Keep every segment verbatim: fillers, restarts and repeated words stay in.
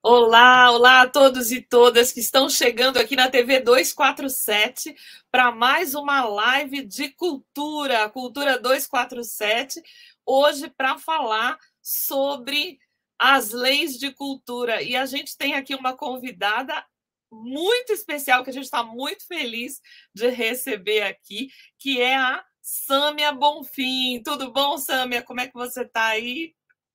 Olá, olá a todos e todas que estão chegando aqui na T V duzentos e quarenta e sete para mais uma live de cultura, Cultura duzentos e quarenta e sete, hoje para falar sobre as leis de cultura. E a gente tem aqui uma convidada muito especial, que a gente está muito feliz de receber aqui, que é a Sâmia Bonfim. Tudo bom, Sâmia? Como é que você está aí?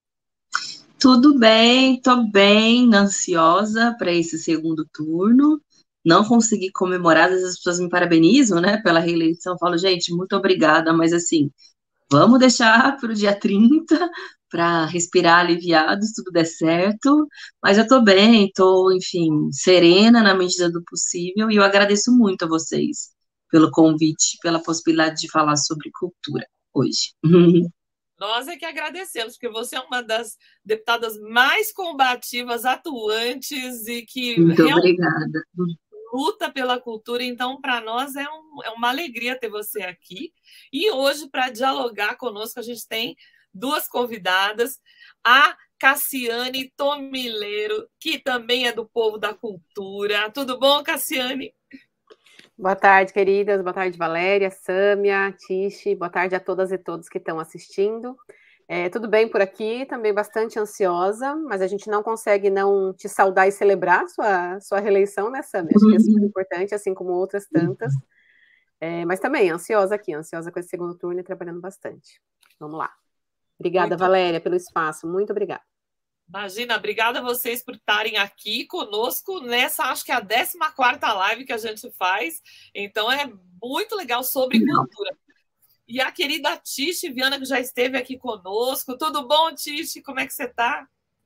Tudo bem, tô bem ansiosa para esse segundo turno. Não consegui comemorar, às vezes as pessoas me parabenizam, né, pela reeleição. Eu falo, gente, muito obrigada, mas assim, vamos deixar para o dia trinta para respirar aliviados, se tudo der certo. Mas eu tô bem, tô, enfim, serena na medida do possível e eu agradeço muito a vocês pelo convite, pela possibilidade de falar sobre cultura hoje. Nós é que agradecemos, porque você é uma das deputadas mais combativas, atuantes e que Muito realmente obrigada. luta pela cultura. Então, para nós é, um, é uma alegria ter você aqui. E hoje, para dialogar conosco, a gente tem duas convidadas, a Cassiane Tomileiro, que também é do povo da cultura. Tudo bom, Cassiane? Boa tarde, queridas. Boa tarde, Valéria, Sâmia, Tishi. Boa tarde a todas e todos que estão assistindo. É, tudo bem por aqui, também bastante ansiosa, mas a gente não consegue não te saudar e celebrar sua, sua reeleição, né, Sâmia? Acho que é super importante, assim como outras tantas. É, mas também ansiosa aqui, ansiosa com esse segundo turno e trabalhando bastante. Vamos lá. Obrigada, muito... Valéria, pelo espaço. Muito obrigada. Imagina, obrigada a vocês por estarem aqui conosco nessa, acho que é a décima quarta live que a gente faz. Então é muito legal sobre cultura. E a querida Tishi Viana, que já esteve aqui conosco. Tudo bom, Tishi? Como é que você está?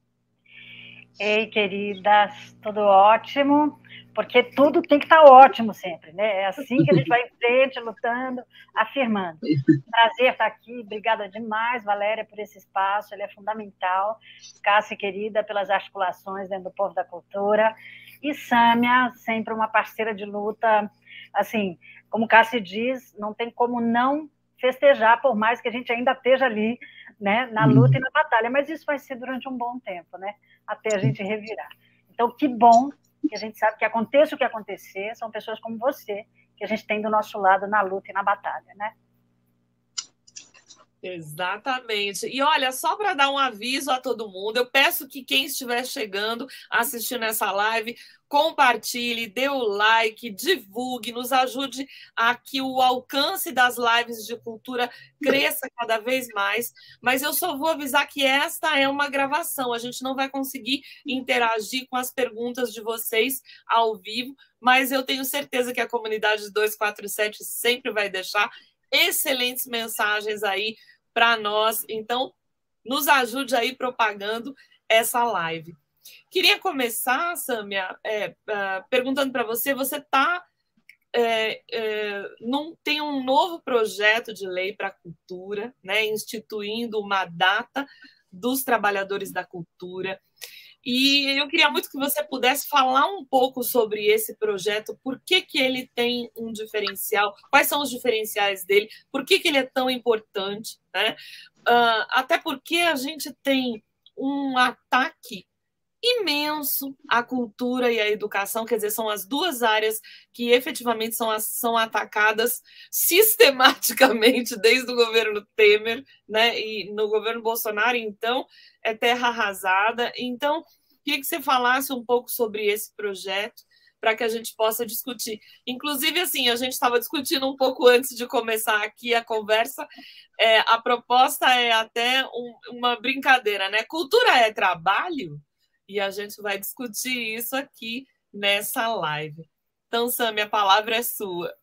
Ei, queridas, tudo ótimo, porque tudo tem que estar ótimo sempre, né? É assim que a gente vai em frente, lutando, afirmando. Prazer estar aqui, obrigada demais, Valéria, por esse espaço, ele é fundamental. Cássia, querida, pelas articulações dentro do povo da cultura. E Sâmia, sempre uma parceira de luta, assim, como Cássia diz, não tem como não festejar, por mais que a gente ainda esteja ali, né, na luta e na batalha, mas isso vai ser durante um bom tempo, né, até a gente revirar. Então, que bom que a gente sabe que aconteça o que acontecer, são pessoas como você que a gente tem do nosso lado na luta e na batalha, né? Exatamente. E olha, só para dar um aviso a todo mundo, eu peço que quem estiver chegando, assistindo essa live, compartilhe, dê o like, divulgue, nos ajude a que o alcance das lives de cultura cresça cada vez mais. Mas eu só vou avisar que esta é uma gravação, a gente não vai conseguir interagir com as perguntas de vocês ao vivo, mas eu tenho certeza que a comunidade de duzentos e quarenta e sete sempre vai deixar excelentes mensagens aí para nós. Então, nos ajude aí propagando essa live. Queria começar, Sâmia, é, uh, perguntando para você, você tá, é, é, num, tem um novo projeto de lei para a cultura, né, instituindo uma data dos trabalhadores da cultura. E eu queria muito que você pudesse falar um pouco sobre esse projeto, por que, que ele tem um diferencial, quais são os diferenciais dele, por que, que ele é tão importante, né? Uh, até porque a gente tem um ataque imenso à cultura e à educação, quer dizer, são as duas áreas que efetivamente são, as, são atacadas sistematicamente desde o governo Temer, né? E no governo Bolsonaro, então, é terra arrasada. Então, queria que você falasse um pouco sobre esse projeto, para que a gente possa discutir. Inclusive, assim, a gente estava discutindo um pouco antes de começar aqui a conversa, é, a proposta é até um, uma brincadeira, né? Cultura é trabalho? E a gente vai discutir isso aqui nessa live. Então, Sâmia, a palavra é sua.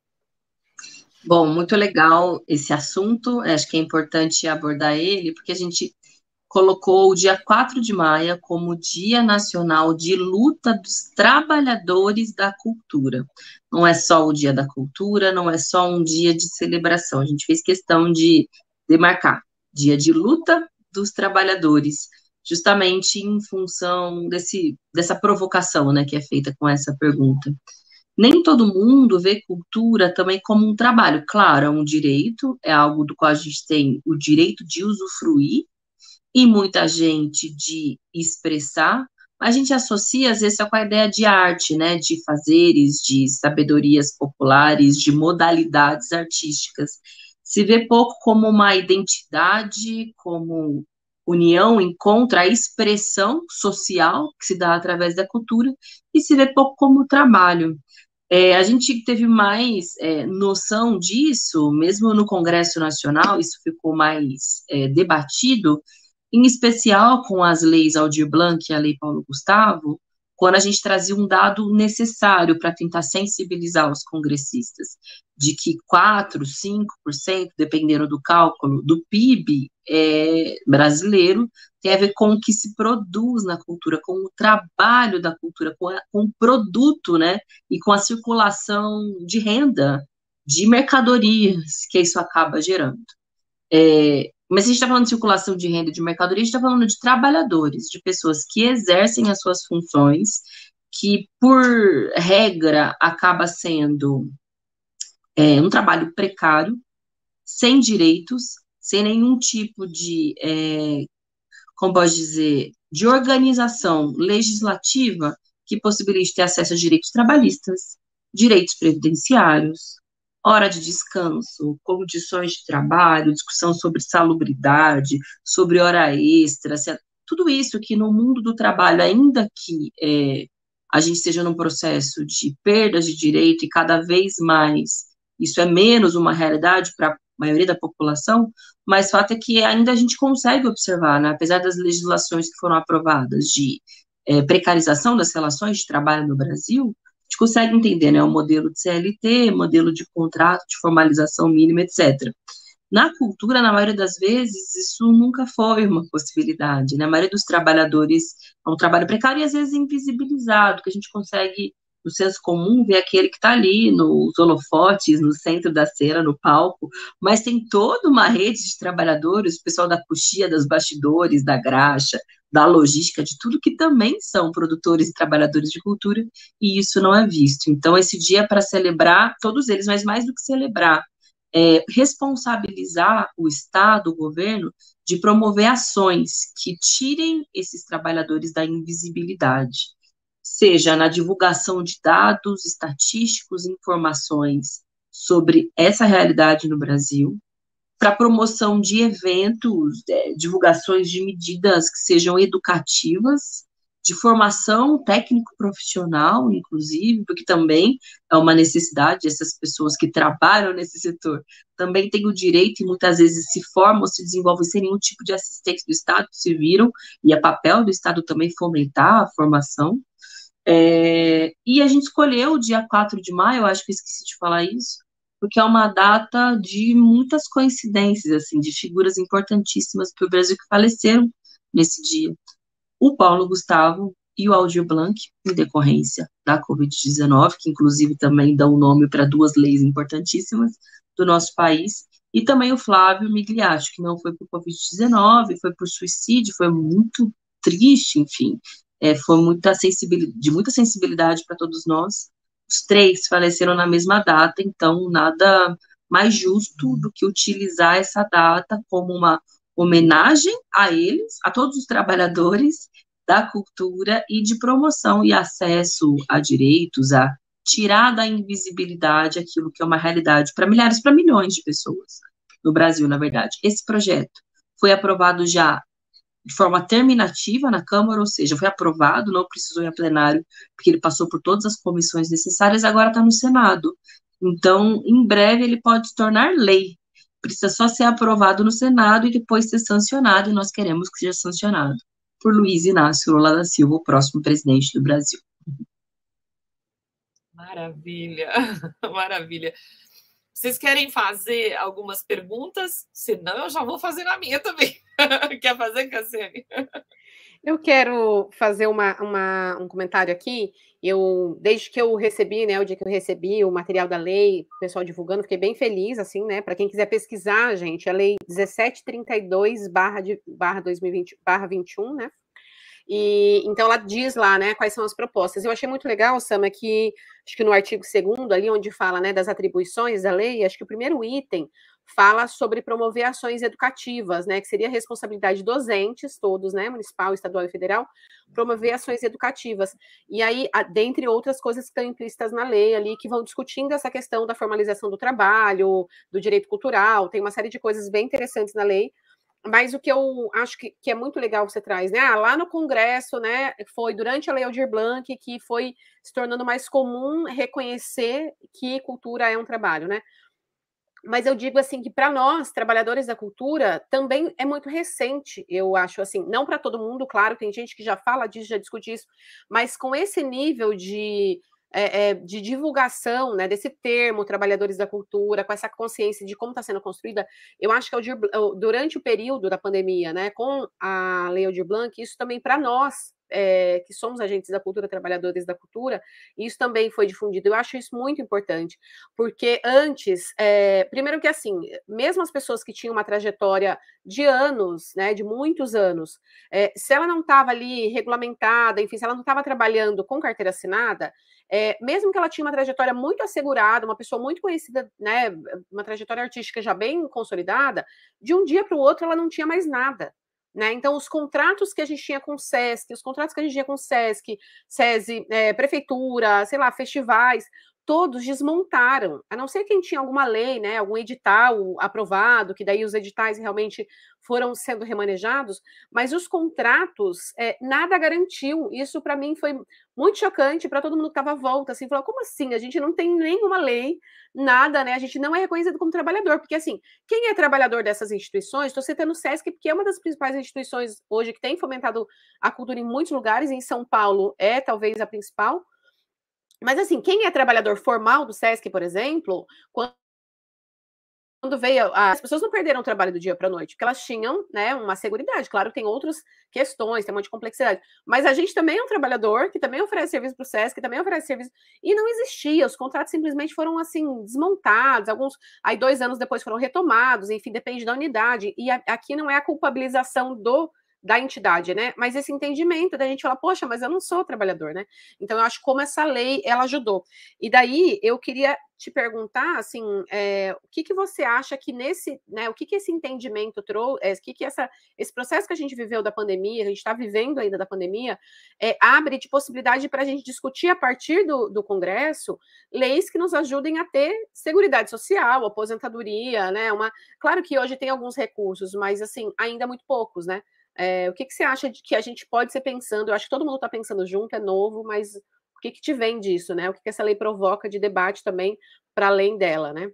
Bom, muito legal esse assunto, acho que é importante abordar ele, porque a gente colocou o dia quatro de maio como Dia Nacional de Luta dos Trabalhadores da Cultura. Não é só o Dia da Cultura, não é só um dia de celebração, a gente fez questão de demarcar Dia de Luta dos Trabalhadores, justamente em função desse, dessa provocação, né, que é feita com essa pergunta. Nem todo mundo vê cultura também como um trabalho. Claro, é um direito, é algo do qual a gente tem o direito de usufruir, e muita gente de expressar, A gente associa, às vezes, com a ideia de arte, né, de fazeres, de sabedorias populares, de modalidades artísticas. Se vê pouco como uma identidade, como união, encontro, a expressão social que se dá através da cultura, e se vê pouco como trabalho. É, a gente teve mais é, noção disso, mesmo no Congresso Nacional, isso ficou mais é, debatido, em especial com as leis Aldir Blanc e a Lei Paulo Gustavo, quando a gente trazia um dado necessário para tentar sensibilizar os congressistas, de que quatro, cinco por cento, dependendo do cálculo, do P I B é, brasileiro, tem a ver com o que se produz na cultura, com o trabalho da cultura, com, a, com o produto, né, e com a circulação de renda, de mercadorias, que isso acaba gerando. É, mas se a gente está falando de circulação de renda, de mercadoria, a gente está falando de trabalhadores, de pessoas que exercem as suas funções, que, por regra, acaba sendo é, um trabalho precário, sem direitos, sem nenhum tipo de, é, como posso dizer, de organização legislativa que possibilite ter acesso a direitos trabalhistas, direitos previdenciários, hora de descanso, condições de trabalho, discussão sobre salubridade, sobre hora extra, tudo isso que no mundo do trabalho, ainda que é, a gente esteja num processo de perdas de direito e cada vez mais isso é menos uma realidade para a maioria da população, mas o fato é que ainda a gente consegue observar, né, apesar das legislações que foram aprovadas de é, precarização das relações de trabalho no Brasil, a gente consegue entender, né, o modelo de C L T, modelo de contrato, de formalização mínima, etcétera. Na cultura, na maioria das vezes, isso nunca foi uma possibilidade, né? A maioria dos trabalhadores é um trabalho precário e, às vezes, invisibilizado, que a gente consegue, no senso comum, ver aquele que está ali nos holofotes, no centro da cena, no palco, mas tem toda uma rede de trabalhadores, o pessoal da coxia, dos bastidores, da graxa, da logística, de tudo que também são produtores e trabalhadores de cultura, e isso não é visto. Então, esse dia é para celebrar todos eles, mas mais do que celebrar, é, responsabilizar o Estado, o governo, de promover ações que tirem esses trabalhadores da invisibilidade, seja na divulgação de dados estatísticos, informações sobre essa realidade no Brasil, para promoção de eventos, é, divulgações de medidas que sejam educativas, de formação técnico-profissional, inclusive, porque também é uma necessidade, essas pessoas que trabalham nesse setor também têm o direito e muitas vezes se formam, se desenvolvem sem nenhum tipo de assistência do Estado, se viram, e é papel do Estado também fomentar a formação. É, e a gente escolheu o dia quatro de maio, eu acho que eu esqueci de falar isso, porque é uma data de muitas coincidências, assim, de figuras importantíssimas para o Brasil que faleceram nesse dia. O Paulo Gustavo e o Aldir Blanc, em decorrência da covid dezenove, que inclusive também dão nome para duas leis importantíssimas do nosso país, e também o Flávio Migliaccio, que não foi por covid dezenove, foi por suicídio, foi muito triste, enfim, é, foi muita sensibilidade, de muita sensibilidade para todos nós. Os três faleceram na mesma data, então nada mais justo do que utilizar essa data como uma homenagem a eles, a todos os trabalhadores da cultura e de promoção e acesso a direitos, a tirar da invisibilidade aquilo que é uma realidade para milhares, para milhões de pessoas no Brasil, na verdade. Esse projeto foi aprovado já de forma terminativa na Câmara, ou seja, foi aprovado, não precisou ir a plenário, porque ele passou por todas as comissões necessárias, agora está no Senado. Então, em breve, ele pode se tornar lei. Precisa só ser aprovado no Senado e depois ser sancionado, e nós queremos que seja sancionado por Luiz Inácio Lula da Silva, o próximo presidente do Brasil. Maravilha, maravilha. Vocês querem fazer algumas perguntas? Senão, eu já vou fazer na minha também. Quer fazer, Cassiane? Eu quero fazer uma, uma, um comentário aqui. Eu, desde que eu recebi, né, o dia que eu recebi o material da lei, o pessoal divulgando, fiquei bem feliz, assim, né, para quem quiser pesquisar, gente, a lei dezessete trinta e dois barra dois mil e vinte barra vinte e um, né, e então ela diz lá, né, quais são as propostas. Eu achei muito legal, Sama, que acho que no artigo segundo, ali onde fala, né, das atribuições da lei, acho que o primeiro item fala sobre promover ações educativas, né, que seria responsabilidade de docentes, todos, né, municipal, estadual e federal, promover ações educativas. E aí, dentre outras coisas que estão implícitas na lei ali, que vão discutindo essa questão da formalização do trabalho, do direito cultural, tem uma série de coisas bem interessantes na lei. Mas o que eu acho que, que é muito legal que você traz, né? Ah, lá no Congresso, né? Foi durante a Lei Aldir Blanc que foi se tornando mais comum reconhecer que cultura é um trabalho, né? Mas eu digo assim que para nós, trabalhadores da cultura, também é muito recente, eu acho assim, não para todo mundo, claro, tem gente que já fala disso, já discute isso, mas com esse nível de É, é, de divulgação, né, desse termo, trabalhadores da cultura, com essa consciência de como está sendo construída, eu acho que durante o período da pandemia, né, com a Lei Aldir Blanc, isso também para nós, é, que somos agentes da cultura, trabalhadores da cultura, isso também foi difundido. Eu acho isso muito importante, porque antes, é, primeiro que assim, mesmo as pessoas que tinham uma trajetória de anos, né, de muitos anos, é, se ela não estava ali regulamentada, enfim, se ela não estava trabalhando com carteira assinada, é, mesmo que ela tinha uma trajetória muito assegurada, uma pessoa muito conhecida, né, uma trajetória artística já bem consolidada, de um dia para o outro ela não tinha mais nada. Né? Então, os contratos que a gente tinha com o SESC, os contratos que a gente tinha com o SESC, SESI, é, prefeitura, sei lá, festivais, todos desmontaram, a não ser quem tinha alguma lei, né, algum edital aprovado, que daí os editais realmente foram sendo remanejados, mas os contratos, é, nada garantiu. Isso, para mim, foi muito chocante para todo mundo que estava à volta, assim, falou, como assim? A gente não tem nenhuma lei, nada, né? A gente não é reconhecido como trabalhador, porque, assim, quem é trabalhador dessas instituições, estou citando o SESC, porque é uma das principais instituições hoje que tem fomentado a cultura em muitos lugares, em São Paulo é talvez a principal. Mas, assim, quem é trabalhador formal do SESC, por exemplo, quando veio, as pessoas não perderam o trabalho do dia para a noite, porque elas tinham, né, uma seguridade. Claro, tem outras questões, tem um monte de complexidade, mas a gente também é um trabalhador, que também oferece serviço para o SESC, que também oferece serviço, e não existia, os contratos simplesmente foram, assim, desmontados, alguns, aí dois anos depois foram retomados, enfim, depende da unidade, e a, aqui não é a culpabilização do da entidade, né? Mas esse entendimento da gente falar, poxa, mas eu não sou trabalhador, né? Então, eu acho como essa lei, ela ajudou. E daí, eu queria te perguntar, assim, é, o que que você acha que nesse, né, o que que esse entendimento trouxe, é, o que que essa, esse processo que a gente viveu da pandemia, a gente está vivendo ainda da pandemia, é, abre de possibilidade para a gente discutir a partir do, do Congresso leis que nos ajudem a ter seguridade social, aposentadoria, né? Uma, claro que hoje tem alguns recursos, mas, assim, ainda muito poucos, né? É, o que, que você acha de que a gente pode ser pensando? Eu acho que todo mundo está pensando junto, é novo, mas o que, que te vem disso, né? O que, que essa lei provoca de debate também para além dela, né?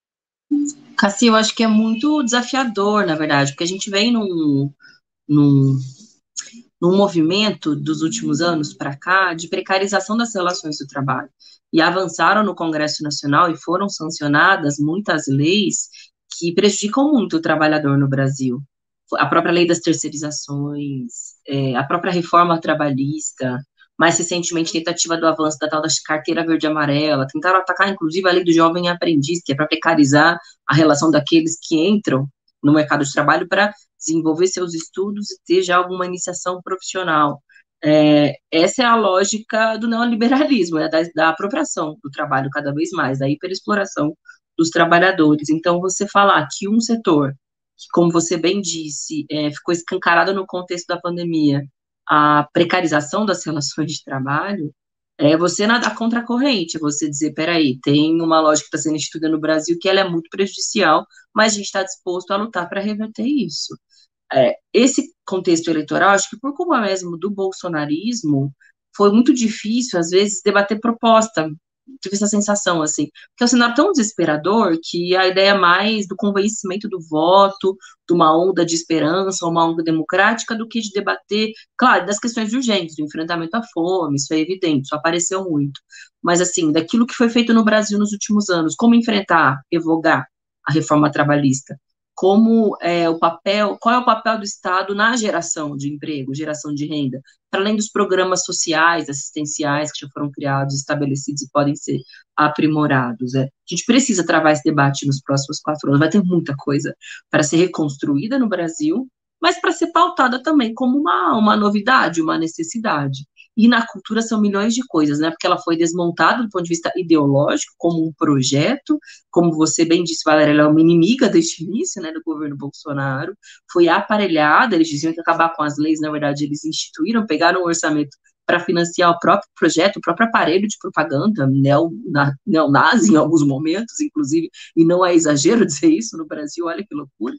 Cassi, eu acho que é muito desafiador, na verdade, porque a gente vem num, num, num movimento dos últimos anos para cá de precarização das relações do trabalho. E avançaram no Congresso Nacional e foram sancionadas muitas leis que prejudicam muito o trabalhador no Brasil. A própria lei das terceirizações, é, a própria reforma trabalhista, mais recentemente, tentativa do avanço da tal da carteira verde e amarela, tentaram atacar, inclusive, a lei do jovem aprendiz, que é para precarizar a relação daqueles que entram no mercado de trabalho para desenvolver seus estudos e ter já alguma iniciação profissional. É, essa é a lógica do neoliberalismo, né, da, da apropriação do trabalho cada vez mais, da hiperexploração dos trabalhadores. Então, você falar que um setor que, como você bem disse, é, ficou escancarado no contexto da pandemia, a precarização das relações de trabalho, é você nadar contra a corrente, você dizer, peraí, tem uma lógica que está sendo instituída no Brasil que ela é muito prejudicial, mas a gente está disposto a lutar para reverter isso. É, esse contexto eleitoral, acho que por culpa mesmo do bolsonarismo, foi muito difícil, às vezes, debater proposta. Tive essa sensação, assim, porque é um cenário tão desesperador que a ideia mais do convencimento do voto, de uma onda de esperança, uma onda democrática, do que de debater, claro, das questões urgentes, do enfrentamento à fome, isso é evidente, isso apareceu muito, mas, assim, daquilo que foi feito no Brasil nos últimos anos, como enfrentar, revogar a reforma trabalhista, como é o papel, qual é o papel do Estado na geração de emprego, geração de renda, para além dos programas sociais, assistenciais que já foram criados, estabelecidos e podem ser aprimorados. É. A gente precisa travar esse debate nos próximos quatro anos, vai ter muita coisa para ser reconstruída no Brasil, mas para ser pautada também como uma, uma novidade, uma necessidade. e na cultura são milhões de coisas, né? Porque ela foi desmontada do ponto de vista ideológico, como um projeto, como você bem disse, Valéria, ela é uma inimiga desde o início, né, do governo Bolsonaro, foi aparelhada, eles diziam que ia acabar com as leis, na verdade, eles instituíram, pegaram o orçamento para financiar o próprio projeto, o próprio aparelho de propaganda, neonazi em alguns momentos, inclusive, e não é exagero dizer isso no Brasil, olha que loucura.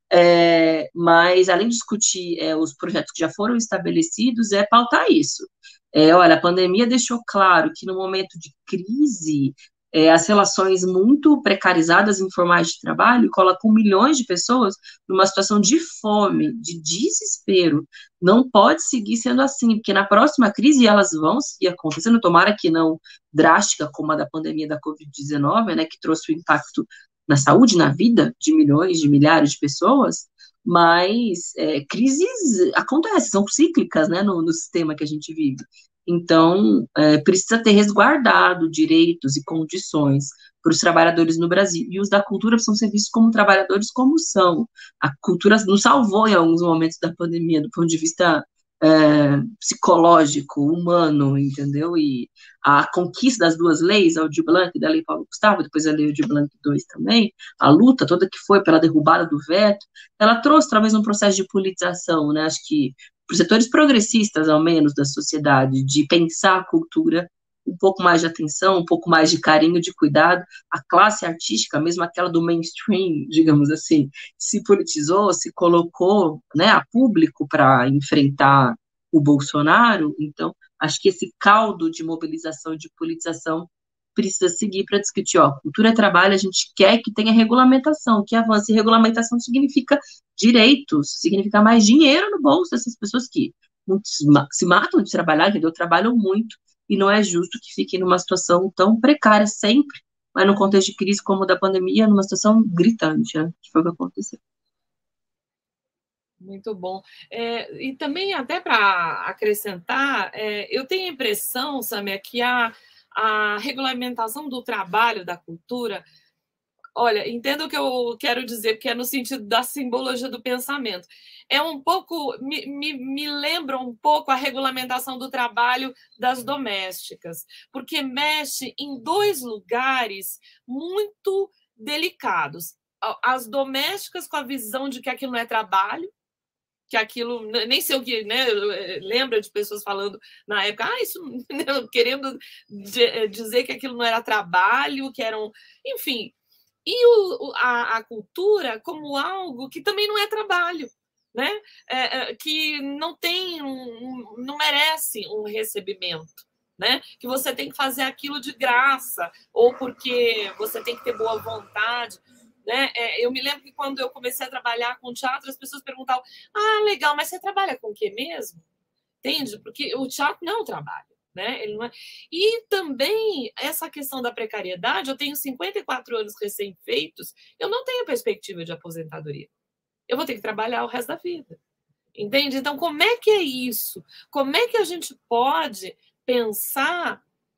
É, mas, além de discutir é, os projetos que já foram estabelecidos, é pautar isso. É, olha, a pandemia deixou claro que no momento de crise, é, as relações muito precarizadas em formais de trabalho colocam milhões de pessoas numa situação de fome, de desespero. Não pode seguir sendo assim, porque na próxima crise elas vão seguir acontecendo, tomara que não drástica como a da pandemia da covid dezenove, né, que trouxe o impacto na saúde, na vida de milhões, de milhares de pessoas, mas é, crises acontecem, são cíclicas, né, no, no sistema que a gente vive. Então, é, precisa ter resguardado direitos e condições para os trabalhadores no Brasil, e os da cultura precisam ser vistos como trabalhadores como são. A cultura nos salvou em alguns momentos da pandemia, do ponto de vista é, psicológico, humano, entendeu? E a conquista das duas leis, a Aldir Blanc e da Lei Paulo Gustavo, depois a Lei Aldir Blanc dois também, a luta toda que foi pela derrubada do veto, ela trouxe talvez um processo de politização, né? Acho que para os setores progressistas, ao menos, da sociedade, de pensar a cultura, um pouco mais de atenção, um pouco mais de carinho, de cuidado. A classe artística, mesmo aquela do mainstream, digamos assim, se politizou, se colocou, né, a público para enfrentar o Bolsonaro. Então, acho que esse caldo de mobilização e de politização precisa seguir para discutir, ó, cultura é trabalho, a gente quer que tenha regulamentação, que avance. E regulamentação significa direitos, significa mais dinheiro no bolso dessas pessoas que se matam de trabalhar, entendeu? Trabalham muito, e não é justo que fiquem numa situação tão precária sempre, mas no contexto de crise como o da pandemia, numa situação gritante, né? Que foi o que aconteceu. Muito bom. É, e também, até para acrescentar, é, eu tenho a impressão, Sâmia, que a, a regulamentação do trabalho da cultura, olha, entenda o que eu quero dizer, porque é no sentido da simbologia do pensamento. É um pouco, me, me, me lembra um pouco a regulamentação do trabalho das domésticas, porque mexe em dois lugares muito delicados. As domésticas com a visão de que aquilo não é trabalho, que aquilo, nem sei o que, né? Lembra de pessoas falando na época, ah, isso, querendo dizer que aquilo não era trabalho, que eram, enfim. E o, a, a cultura como algo que também não é trabalho, né? É, é, que não tem, um, não merece um recebimento, né? Que você tem que fazer aquilo de graça, ou porque você tem que ter boa vontade. Né? Eu me lembro que quando eu comecei a trabalhar com teatro, as pessoas perguntavam, ah, legal, mas você trabalha com o quê mesmo? Entende? Porque o teatro não é um trabalho. Né? Ele não é... E também essa questão da precariedade, eu tenho cinquenta e quatro anos recém-feitos, eu não tenho perspectiva de aposentadoria. Eu vou ter que trabalhar o resto da vida. Entende? Então, como é que é isso? Como é que a gente pode pensar,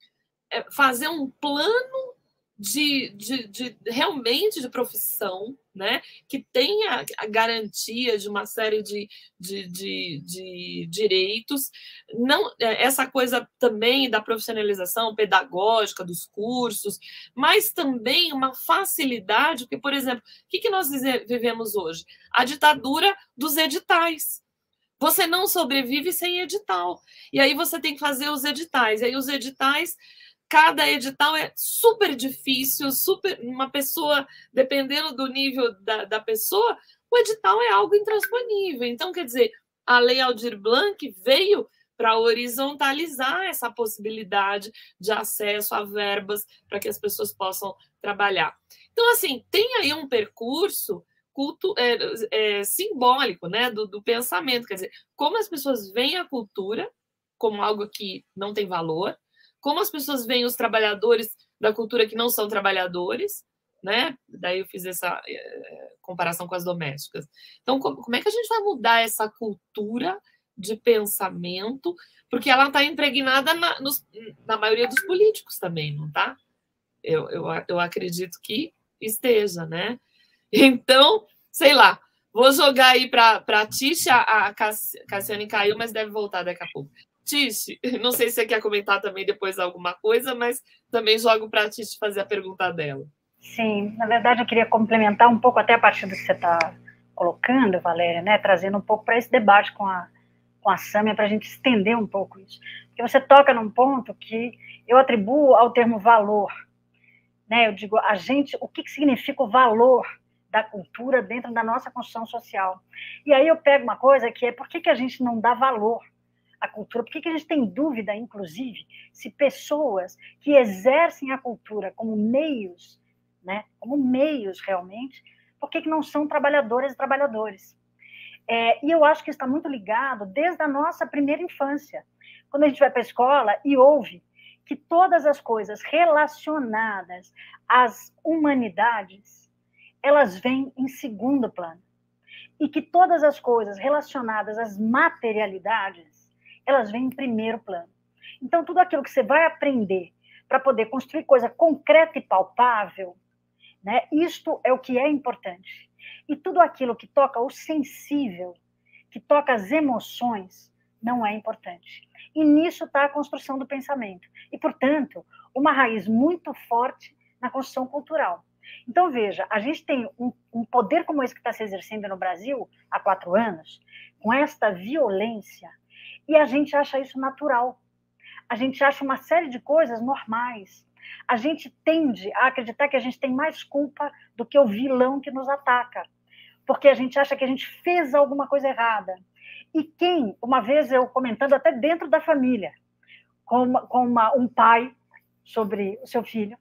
fazer um plano De, de, de realmente de profissão, né, que tenha a garantia de uma série de, de, de, de direitos, não, essa coisa também da profissionalização pedagógica dos cursos, mas também uma facilidade, porque, por exemplo, o que, que nós vivemos hoje? A ditadura dos editais. Você não sobrevive sem edital. E aí você tem que fazer os editais. E aí os editais... Cada edital é super difícil, super, uma pessoa, dependendo do nível da, da pessoa, o edital é algo intransponível. Então, quer dizer, a Lei Aldir Blanc veio para horizontalizar essa possibilidade de acesso a verbas para que as pessoas possam trabalhar. Então, assim, tem aí um percurso culto, é, é, simbólico, né, do, do pensamento, quer dizer, como as pessoas veem a cultura como algo que não tem valor, como as pessoas veem os trabalhadores da cultura que não são trabalhadores, né? Daí eu fiz essa é, comparação com as domésticas. Então, como, como é que a gente vai mudar essa cultura de pensamento? Porque ela está impregnada na, nos, na maioria dos políticos também, não está? Eu, eu, eu acredito que esteja, né? Então, sei lá, vou jogar aí para a Tisha, a Cassiane caiu, mas deve voltar daqui a pouco. Tish, não sei se você quer comentar também depois alguma coisa, mas também jogo para a Tish fazer a pergunta dela. Sim, na verdade eu queria complementar um pouco até a partir do que você está colocando, Valéria, né, trazendo um pouco para esse debate com a, com a Sâmia, para a gente estender um pouco isso. Porque você toca num ponto que eu atribuo ao termo valor, né, eu digo, a gente, o que, que significa o valor da cultura dentro da nossa construção social? E aí eu pego uma coisa que é, por que, que a gente não dá valor à cultura? Por que, que a gente tem dúvida, inclusive, se pessoas que exercem a cultura como meios, né, como meios realmente, por que, que não são trabalhadoras e trabalhadores? É, e eu acho que está muito ligado desde a nossa primeira infância, quando a gente vai para a escola e ouve que todas as coisas relacionadas às humanidades, elas vêm em segundo plano. E que todas as coisas relacionadas às materialidades, elas vêm em primeiro plano. Então, tudo aquilo que você vai aprender para poder construir coisa concreta e palpável, né, isto é o que é importante. E tudo aquilo que toca o sensível, que toca as emoções, não é importante. E nisso está a construção do pensamento. E, portanto, uma raiz muito forte na construção cultural. Então, veja, a gente tem um, um poder como esse que está se exercendo no Brasil há quatro anos, com esta violência, e a gente acha isso natural. A gente acha uma série de coisas normais. A gente tende a acreditar que a gente tem mais culpa do que o vilão que nos ataca, porque a gente acha que a gente fez alguma coisa errada. E quem, uma vez eu comentando até dentro da família, com, uma, com uma, um pai sobre o seu filho,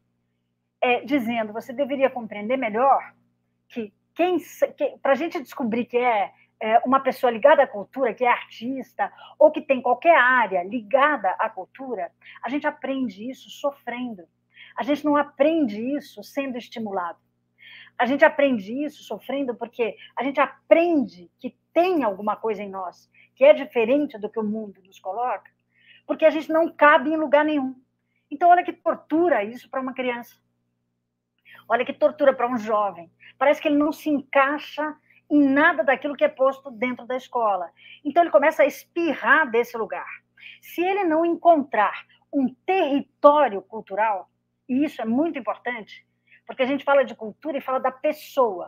é, dizendo, você deveria compreender melhor que, quem, que para a gente descobrir que é, é uma pessoa ligada à cultura, que é artista, ou que tem qualquer área ligada à cultura, a gente aprende isso sofrendo. A gente não aprende isso sendo estimulado. A gente aprende isso sofrendo porque a gente aprende que tem alguma coisa em nós que é diferente do que o mundo nos coloca, porque a gente não cabe em lugar nenhum. Então, olha que tortura isso para uma criança. Olha que tortura para um jovem. Parece que ele não se encaixa em nada daquilo que é posto dentro da escola. Então, ele começa a espirrar desse lugar. Se ele não encontrar um território cultural, e isso é muito importante, porque a gente fala de cultura e fala da pessoa,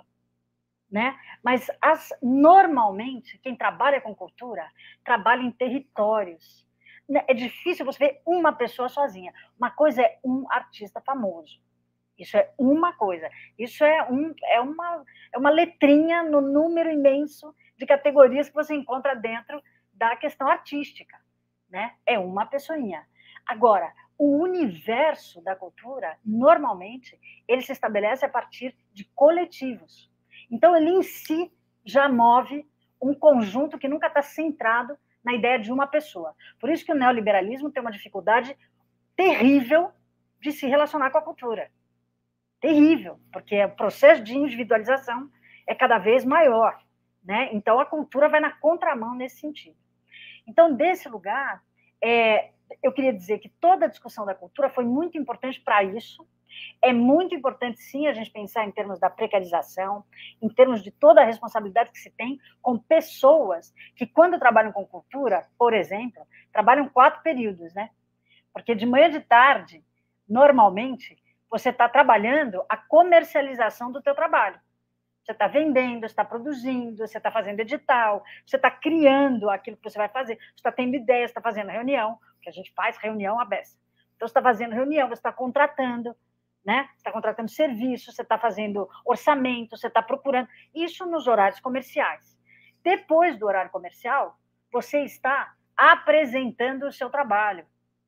né? Mas as, normalmente, quem trabalha com cultura, trabalha em territórios. É difícil você ver uma pessoa sozinha. Uma coisa é um artista famoso. Isso é uma coisa. Isso é, um, é, uma, é uma letrinha no número imenso de categorias que você encontra dentro da questão artística, né? É uma pessoinha. Agora, o universo da cultura, normalmente, ele se estabelece a partir de coletivos. Então, ele em si já move um conjunto que nunca está centrado na ideia de uma pessoa. Por isso que o neoliberalismo tem uma dificuldade terrível de se relacionar com a cultura. Terrível, porque o processo de individualização é cada vez maior, né? Então, a cultura vai na contramão nesse sentido. Então, desse lugar, é, eu queria dizer que toda a discussão da cultura foi muito importante para isso. É muito importante, sim, a gente pensar em termos da precarização, em termos de toda a responsabilidade que se tem com pessoas que, quando trabalham com cultura, por exemplo, trabalham quatro períodos, né? Porque de manhã e de tarde, normalmente, você está trabalhando a comercialização do teu trabalho. Você está vendendo, você está produzindo, você está fazendo edital, você está criando aquilo que você vai fazer, você está tendo ideias, você está fazendo reunião, que a gente faz reunião à beça. Então, você está fazendo reunião, você está contratando, né? Você está contratando serviço, você está fazendo orçamento, você está procurando. Isso nos horários comerciais. Depois do horário comercial, você está apresentando o seu trabalho,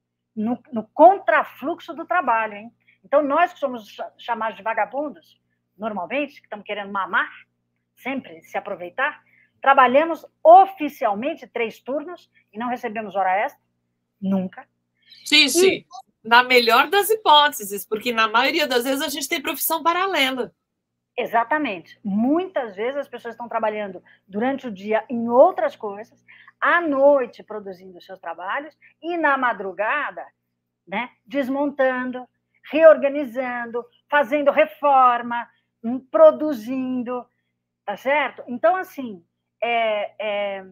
no, no contrafluxo do trabalho, hein? Então, nós que somos chamados de vagabundos, normalmente, que estamos querendo mamar, sempre se aproveitar, trabalhamos oficialmente três turnos e não recebemos hora extra, nunca. Xixi, e... na melhor das hipóteses, porque na maioria das vezes a gente tem profissão paralela. Exatamente. Muitas vezes as pessoas estão trabalhando durante o dia em outras coisas, à noite produzindo seus trabalhos e na madrugada, né, desmontando, reorganizando, fazendo reforma, produzindo, tá certo? Então, assim, é, é,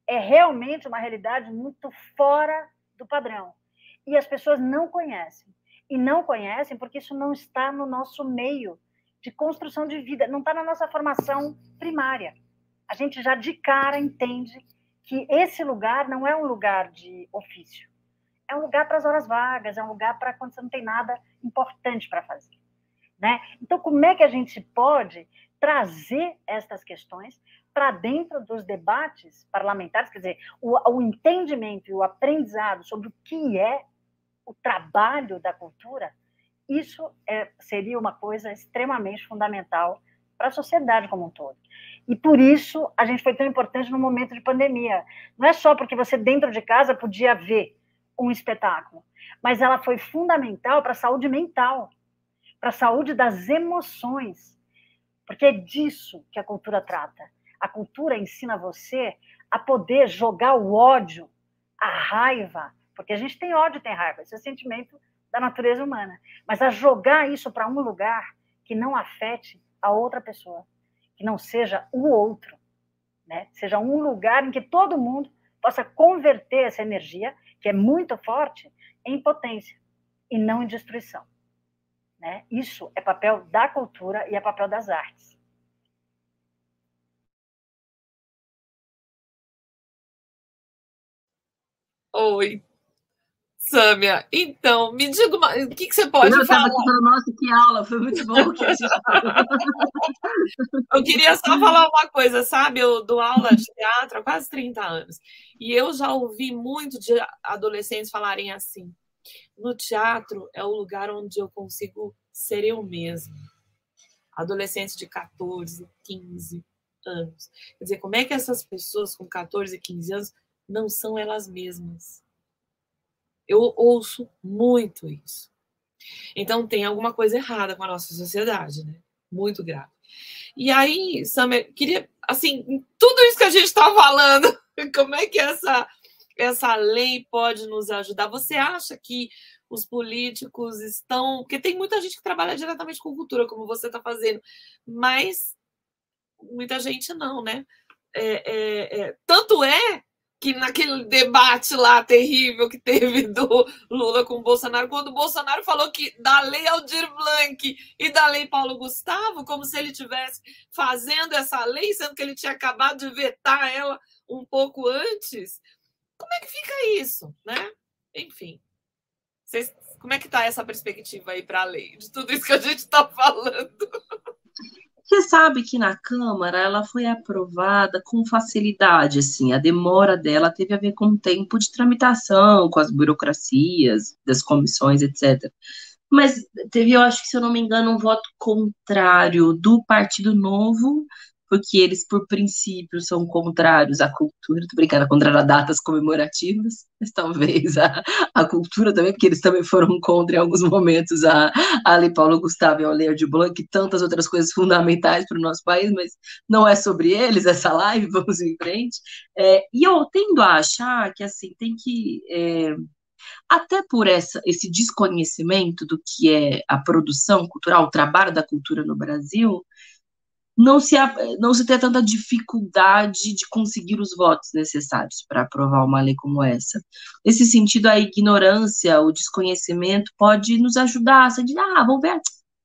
é realmente uma realidade muito fora do padrão. E as pessoas não conhecem. E não conhecem porque isso não está no nosso meio de construção de vida, não está na nossa formação primária. A gente já de cara entende que esse lugar não é um lugar de ofício. É um lugar para as horas vagas, é um lugar para quando você não tem nada importante para fazer. Né? Então, como é que a gente pode trazer estas questões para dentro dos debates parlamentares, quer dizer, o, o entendimento e o aprendizado sobre o que é o trabalho da cultura, isso é, seria uma coisa extremamente fundamental para a sociedade como um todo. E por isso a gente foi tão importante no momento de pandemia. Não é só porque você dentro de casa podia ver um espetáculo, mas ela foi fundamental para a saúde mental, para a saúde das emoções, porque é disso que a cultura trata. A cultura ensina você a poder jogar o ódio, a raiva, porque a gente tem ódio e tem raiva, esse é o sentimento da natureza humana, mas a jogar isso para um lugar que não afete a outra pessoa, que não seja o outro, né? Seja um lugar em que todo mundo possa converter essa energia, que é muito forte, em potência e não em destruição. Né? Isso é papel da cultura e é papel das artes. Oi, Sâmia. Então, me diga uma... o que, que você pode eu falar? Eu estava aqui falando, nossa, que aula, foi muito bom que a gente falou. Eu queria só falar uma coisa, sabe? Eu dou aula de teatro há quase trinta anos. E eu já ouvi muito de adolescentes falarem assim: no teatro é o lugar onde eu consigo ser eu mesmo. Adolescentes de quatorze, quinze anos. Quer dizer, como é que essas pessoas com quatorze, quinze anos não são elas mesmas? Eu ouço muito isso. Então tem alguma coisa errada com a nossa sociedade, né? Muito grave. E aí, Sâmia, queria, assim, tudo isso que a gente está falando, como é que essa, essa lei pode nos ajudar? Você acha que os políticos estão... Porque tem muita gente que trabalha diretamente com cultura, como você está fazendo, mas muita gente não, né? É, é, é, tanto é que naquele debate lá terrível que teve do Lula com o Bolsonaro, quando o Bolsonaro falou que da lei Aldir Blanc e da lei Paulo Gustavo, como se ele estivesse fazendo essa lei, sendo que ele tinha acabado de vetar ela um pouco antes. Como é que fica isso, né? Enfim, vocês, como é que está essa perspectiva aí para a lei, de tudo isso que a gente está falando? Você sabe que na Câmara ela foi aprovada com facilidade, assim, a demora dela teve a ver com o tempo de tramitação, com as burocracias das comissões, etcétera. Mas teve, eu acho que, se eu não me engano, um voto contrário do Partido Novo, porque eles, por princípio, são contrários à cultura, tô brincando, contra datas comemorativas, mas talvez a, a cultura também, porque eles também foram contra, em alguns momentos, a, a Lei Paulo Gustavo e a Lei Aldir Blanc, e tantas outras coisas fundamentais para o nosso país, mas não é sobre eles essa live, vamos em frente. É, e eu tendo a achar que, assim, tem que... É, até por essa, esse desconhecimento do que é a produção cultural, o trabalho da cultura no Brasil, não se, não se tem tanta dificuldade de conseguir os votos necessários para aprovar uma lei como essa. Nesse sentido, a ignorância, o desconhecimento pode nos ajudar. Você diz, ah, vamos ver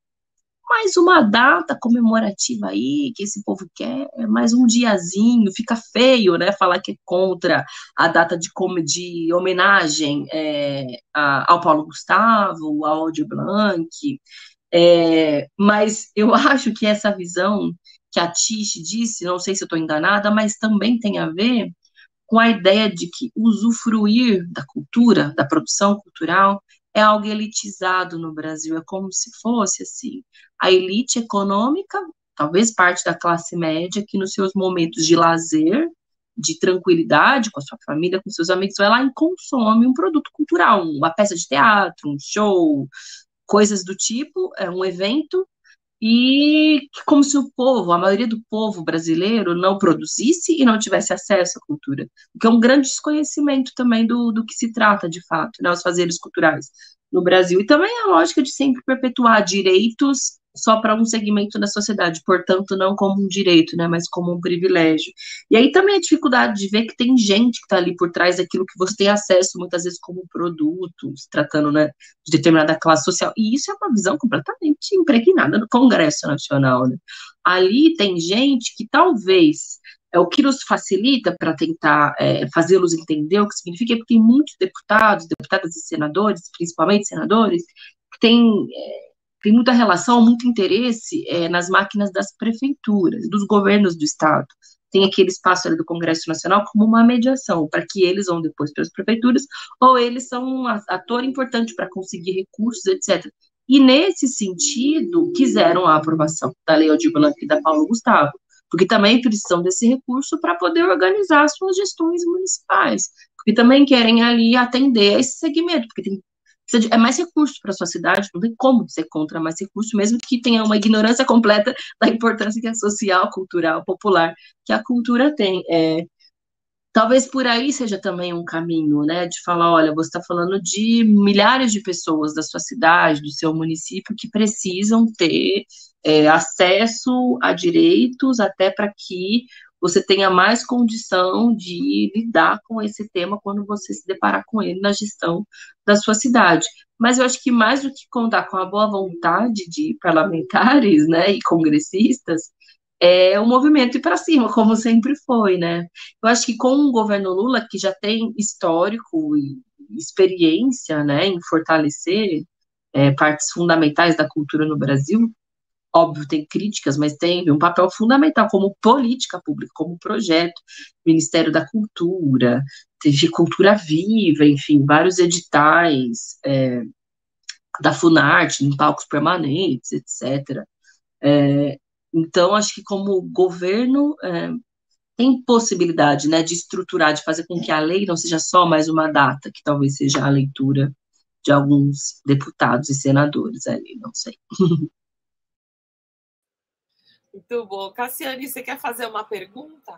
mais uma data comemorativa aí, que esse povo quer, mais um diazinho, fica feio, né, falar que é contra a data de, de homenagem é, a, ao Paulo Gustavo, ao Aldir Blanc, é, mas eu acho que essa visão que a Tish disse, não sei se eu estou enganada, mas também tem a ver com a ideia de que usufruir da cultura, da produção cultural, é algo elitizado no Brasil, é como se fosse, assim, a elite econômica, talvez parte da classe média, que nos seus momentos de lazer, de tranquilidade com a sua família, com seus amigos, vai lá e consome um produto cultural, uma peça de teatro, um show, coisas do tipo, é um evento, e como se o povo, a maioria do povo brasileiro não produzisse e não tivesse acesso à cultura, o que é um grande desconhecimento também do, do que se trata, de fato, né, os fazeres culturais no Brasil, e também a lógica de sempre perpetuar direitos só para um segmento da sociedade, portanto, não como um direito, né, mas como um privilégio. E aí também a dificuldade de ver que tem gente que está ali por trás daquilo que você tem acesso, muitas vezes como produto, se tratando, né, de determinada classe social. E isso é uma visão completamente impregnada no Congresso Nacional, né? Ali tem gente que talvez é o que nos facilita para tentar é, fazê-los entender o que significa, porque tem muitos deputados, deputadas e senadores, principalmente senadores, que têm é, tem muita relação, muito interesse é, nas máquinas das prefeituras, dos governos do Estado. Tem aquele espaço ali do Congresso Nacional como uma mediação, para que eles vão depois para as prefeituras, ou eles são um ator importante para conseguir recursos, etcétera. E, nesse sentido, quiseram a aprovação da Lei Aldir Blanc e da Paulo Gustavo, porque também precisam desse recurso para poder organizar suas gestões municipais, porque também querem ali atender a esse segmento, porque tem é mais recurso para a sua cidade, não tem como ser contra mais recurso, mesmo que tenha uma ignorância completa da importância que é social, cultural, popular, que a cultura tem. É, talvez por aí seja também um caminho, né, de falar, olha, você está falando de milhares de pessoas da sua cidade, do seu município, que precisam ter é, acesso a direitos, até para que você tenha mais condição de lidar com esse tema quando você se deparar com ele na gestão da sua cidade. Mas eu acho que mais do que contar com a boa vontade de parlamentares, né, e congressistas, é o movimento ir para cima, como sempre foi, né? Eu acho que com o governo Lula, que já tem histórico e experiência, né, em fortalecer é, partes fundamentais da cultura no Brasil, óbvio, tem críticas, mas tem um papel fundamental como política pública, como projeto, Ministério da Cultura, teve Cultura Viva, enfim, vários editais é, da Funarte, em palcos permanentes, etcétera. É, então, acho que como governo é, tem possibilidade, né, de estruturar, de fazer com que a lei não seja só mais uma data, que talvez seja a leitura de alguns deputados e senadores ali, não sei. Muito bom. Cassiane, você quer fazer uma pergunta?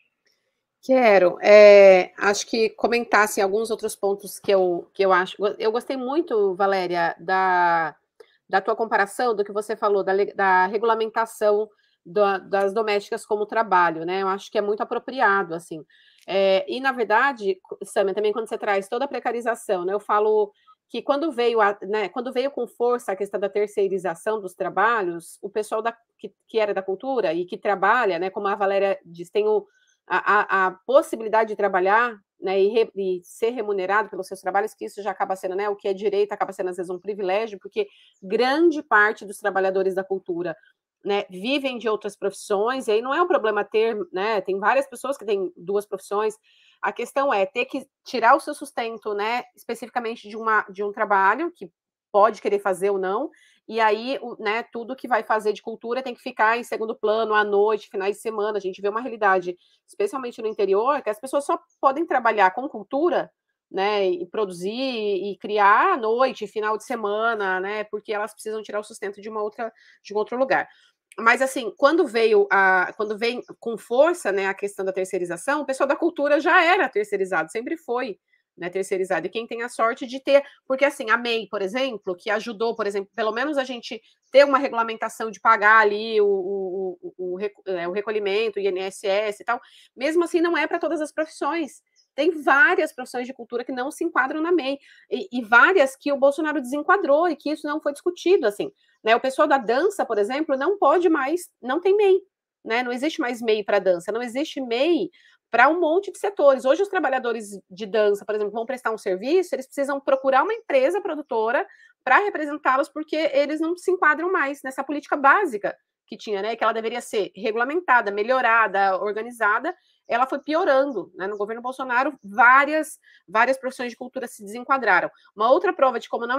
Quero. É, acho que comentasse alguns outros pontos que eu, que eu acho. Eu gostei muito, Valéria, da, da tua comparação, do que você falou, da, da regulamentação do, das domésticas como trabalho, né? Eu acho que é muito apropriado, assim. É, e, na verdade, Samia, também quando você traz toda a precarização, né? Eu falo que quando veio, a, né, quando veio com força a questão da terceirização dos trabalhos, o pessoal da, que, que era da cultura e que trabalha, né, como a Valéria diz, tem o, a, a, a possibilidade de trabalhar, né, e, re, e ser remunerado pelos seus trabalhos, que isso já acaba sendo, né, o que é direito acaba sendo às vezes um privilégio, porque grande parte dos trabalhadores da cultura, né, vivem de outras profissões, e aí não é um problema ter, né, tem várias pessoas que têm duas profissões. A questão é ter que tirar o seu sustento, né, especificamente de, uma, de um trabalho, que pode querer fazer ou não, e aí, né, tudo que vai fazer de cultura tem que ficar em segundo plano, à noite, finais de semana. A gente vê uma realidade, especialmente no interior, que as pessoas só podem trabalhar com cultura, né, e produzir e criar à noite, final de semana, né, porque elas precisam tirar o sustento de uma outra, de um outro lugar. Mas, assim, quando veio, a, quando vem com força, né, a questão da terceirização, o pessoal da cultura já era terceirizado, sempre foi, né, terceirizado. E quem tem a sorte de ter... Porque, assim, a M E I, por exemplo, que ajudou, por exemplo, pelo menos a gente ter uma regulamentação de pagar ali o, o, o, o, o recolhimento, o I N S S e tal, mesmo assim não é para todas as profissões. Tem várias profissões de cultura que não se enquadram na M E I, e, e várias que o Bolsonaro desenquadrou e que isso não foi discutido, assim. Né, o pessoal da dança, por exemplo, não pode mais, não tem M E I, né? Não existe mais M E I para dança, não existe M E I para um monte de setores. Hoje, os trabalhadores de dança, por exemplo, vão prestar um serviço, eles precisam procurar uma empresa produtora para representá-los, porque eles não se enquadram mais nessa política básica que tinha, né? Que ela deveria ser regulamentada, melhorada, organizada. Ela foi piorando, né? No governo Bolsonaro, várias, várias profissões de cultura se desenquadraram. Uma outra prova de como não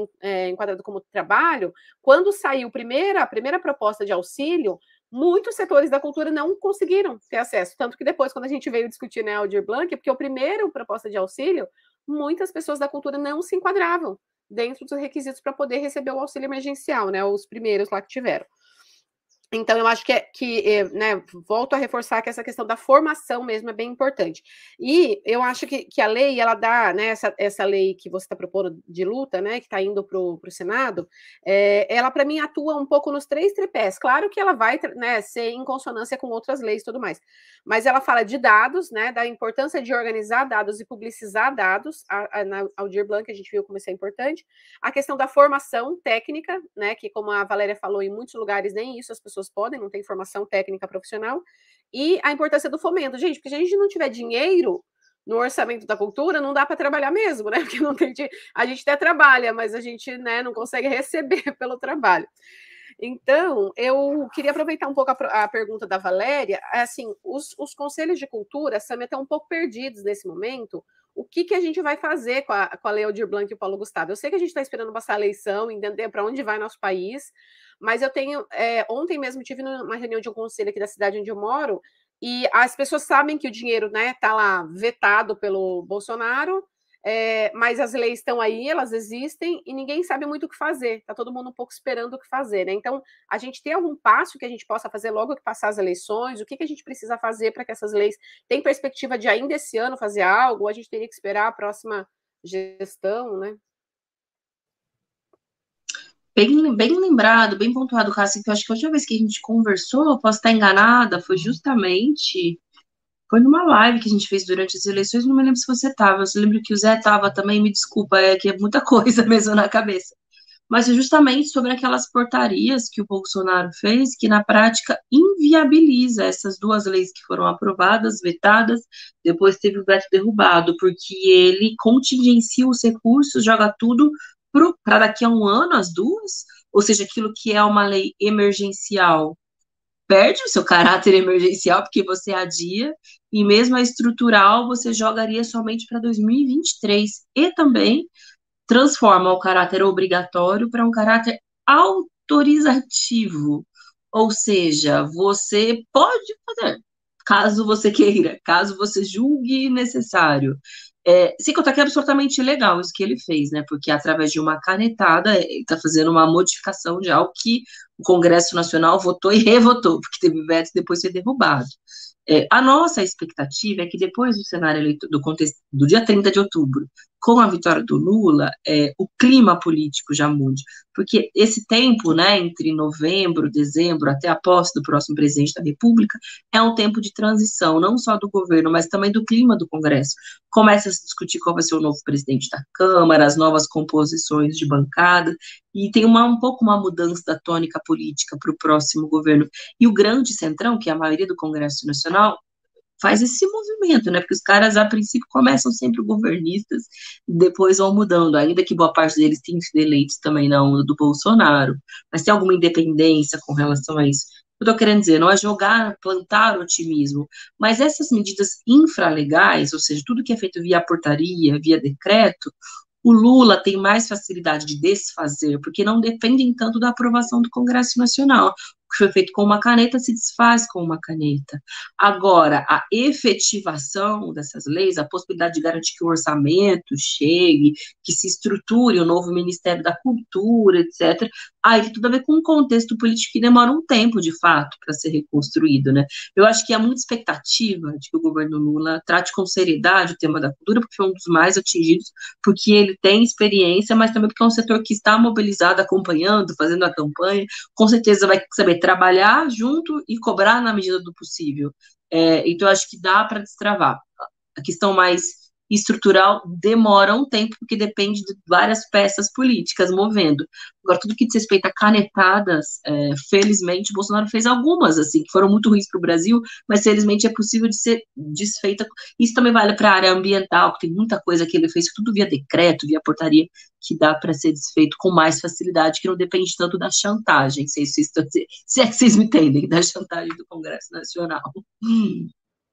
é enquadrado como trabalho, quando saiu primeira, a primeira proposta de auxílio, muitos setores da cultura não conseguiram ter acesso. Tanto que depois, quando a gente veio discutir, né, Aldir Blanc, porque o primeiro proposta de auxílio, muitas pessoas da cultura não se enquadravam dentro dos requisitos para poder receber o auxílio emergencial, né? Os primeiros lá que tiveram. Então, eu acho que, é, que né, volto a reforçar que essa questão da formação mesmo é bem importante. E eu acho que, que a lei, ela dá, né, essa, essa lei que você está propondo de luta, né, que está indo para o Senado, é, ela, para mim, atua um pouco nos três tripés. Claro que ela vai, né, ser em consonância com outras leis e tudo mais, mas ela fala de dados, né, da importância de organizar dados e publicizar dados. A, a, na Aldir Blanc, a gente viu como isso é importante. A questão da formação técnica, né, que, como a Valéria falou, em muitos lugares nem isso as pessoas podem, não tem formação técnica profissional, e a importância do fomento. Gente, porque se a gente não tiver dinheiro no orçamento da cultura, não dá para trabalhar mesmo, né? Porque não tem, a gente até trabalha, mas a gente, né, não consegue receber pelo trabalho. Então, eu queria aproveitar um pouco a, a pergunta da Valéria. Assim, os, os conselhos de cultura, Samia, estão um pouco perdidos nesse momento. O que, que a gente vai fazer com a, com a Lei Aldir Blanc e o Paulo Gustavo? Eu sei que a gente está esperando passar a eleição, entender para onde vai nosso país, mas eu tenho... É, ontem mesmo tive uma reunião de um conselho aqui da cidade onde eu moro, e as pessoas sabem que o dinheiro, né, está lá vetado pelo Bolsonaro, é, mas as leis estão aí, elas existem, e ninguém sabe muito o que fazer. Está todo mundo um pouco esperando o que fazer, né? Então, a gente tem algum passo que a gente possa fazer logo que passar as eleições? O que, que a gente precisa fazer para que essas leis... Tem perspectiva de ainda esse ano fazer algo? Ou a gente teria que esperar a próxima gestão, né? Bem, bem lembrado, bem pontuado, Cássio, que eu acho que a última vez que a gente conversou, posso estar enganada, foi justamente... Foi numa live que a gente fez durante as eleições, não me lembro se você estava, eu lembro que o Zé estava também, me desculpa, é que é muita coisa mesmo na cabeça. Mas é justamente sobre aquelas portarias que o Bolsonaro fez, que na prática inviabiliza essas duas leis que foram aprovadas, vetadas, depois teve o veto derrubado, porque ele contingencia os recursos, joga tudo para daqui a um ano, as duas, ou seja, aquilo que é uma lei emergencial perde o seu caráter emergencial, porque você adia, e mesmo a estrutural você jogaria somente para dois mil e vinte e três, e também transforma o caráter obrigatório para um caráter autorizativo, ou seja, você pode fazer, caso você queira, caso você julgue necessário. É, sem contar que é absolutamente legal isso que ele fez, né? Porque através de uma canetada, ele está fazendo uma modificação de algo que o Congresso Nacional votou e revotou, porque teve veto e depois foi derrubado. É, a nossa expectativa é que depois do cenário eleito, do contexto do dia trinta de outubro, com a vitória do Lula, é, o clima político já mude, porque esse tempo, né, entre novembro, dezembro, até a posse do próximo presidente da República, é um tempo de transição, não só do governo, mas também do clima do Congresso. Começa a se discutir qual vai ser o novo presidente da Câmara, as novas composições de bancada, e tem uma, um pouco uma mudança da tônica política para o próximo governo. E o grande centrão, que é a maioria do Congresso Nacional, faz esse movimento, né? Porque os caras, a princípio, começam sempre governistas, depois vão mudando, ainda que boa parte deles tenham sido eleitos também na onda do Bolsonaro, mas tem alguma independência com relação a isso. Eu tô querendo dizer, não é jogar, plantar otimismo, mas essas medidas infralegais, ou seja, tudo que é feito via portaria, via decreto, o Lula tem mais facilidade de desfazer, porque não dependem tanto da aprovação do Congresso Nacional. O que foi feito com uma caneta se desfaz com uma caneta. Agora, a efetivação dessas leis, a possibilidade de garantir que o orçamento chegue, que se estruture o novo Ministério da Cultura, etcétera, aí tem tudo a ver com um contexto político que demora um tempo, de fato, para ser reconstruído, né? Eu acho que há muita expectativa de que o governo Lula trate com seriedade o tema da cultura, porque foi um dos mais atingidos, porque ele tem experiência, mas também porque é um setor que está mobilizado, acompanhando, fazendo a campanha, com certeza vai saber trabalhar junto e cobrar na medida do possível. É, então, acho que dá para destravar. A questão mais estrutural demora um tempo, porque depende de várias peças políticas movendo. Agora, tudo que diz respeito a canetadas, é, felizmente, o Bolsonaro fez algumas, assim, que foram muito ruins para o Brasil, mas felizmente é possível de ser desfeita. Isso também vale para a área ambiental, que tem muita coisa que ele fez, tudo via decreto, via portaria, que dá para ser desfeito com mais facilidade, que não depende tanto da chantagem, se, se, se é que vocês me entendem, da chantagem do Congresso Nacional. Hum.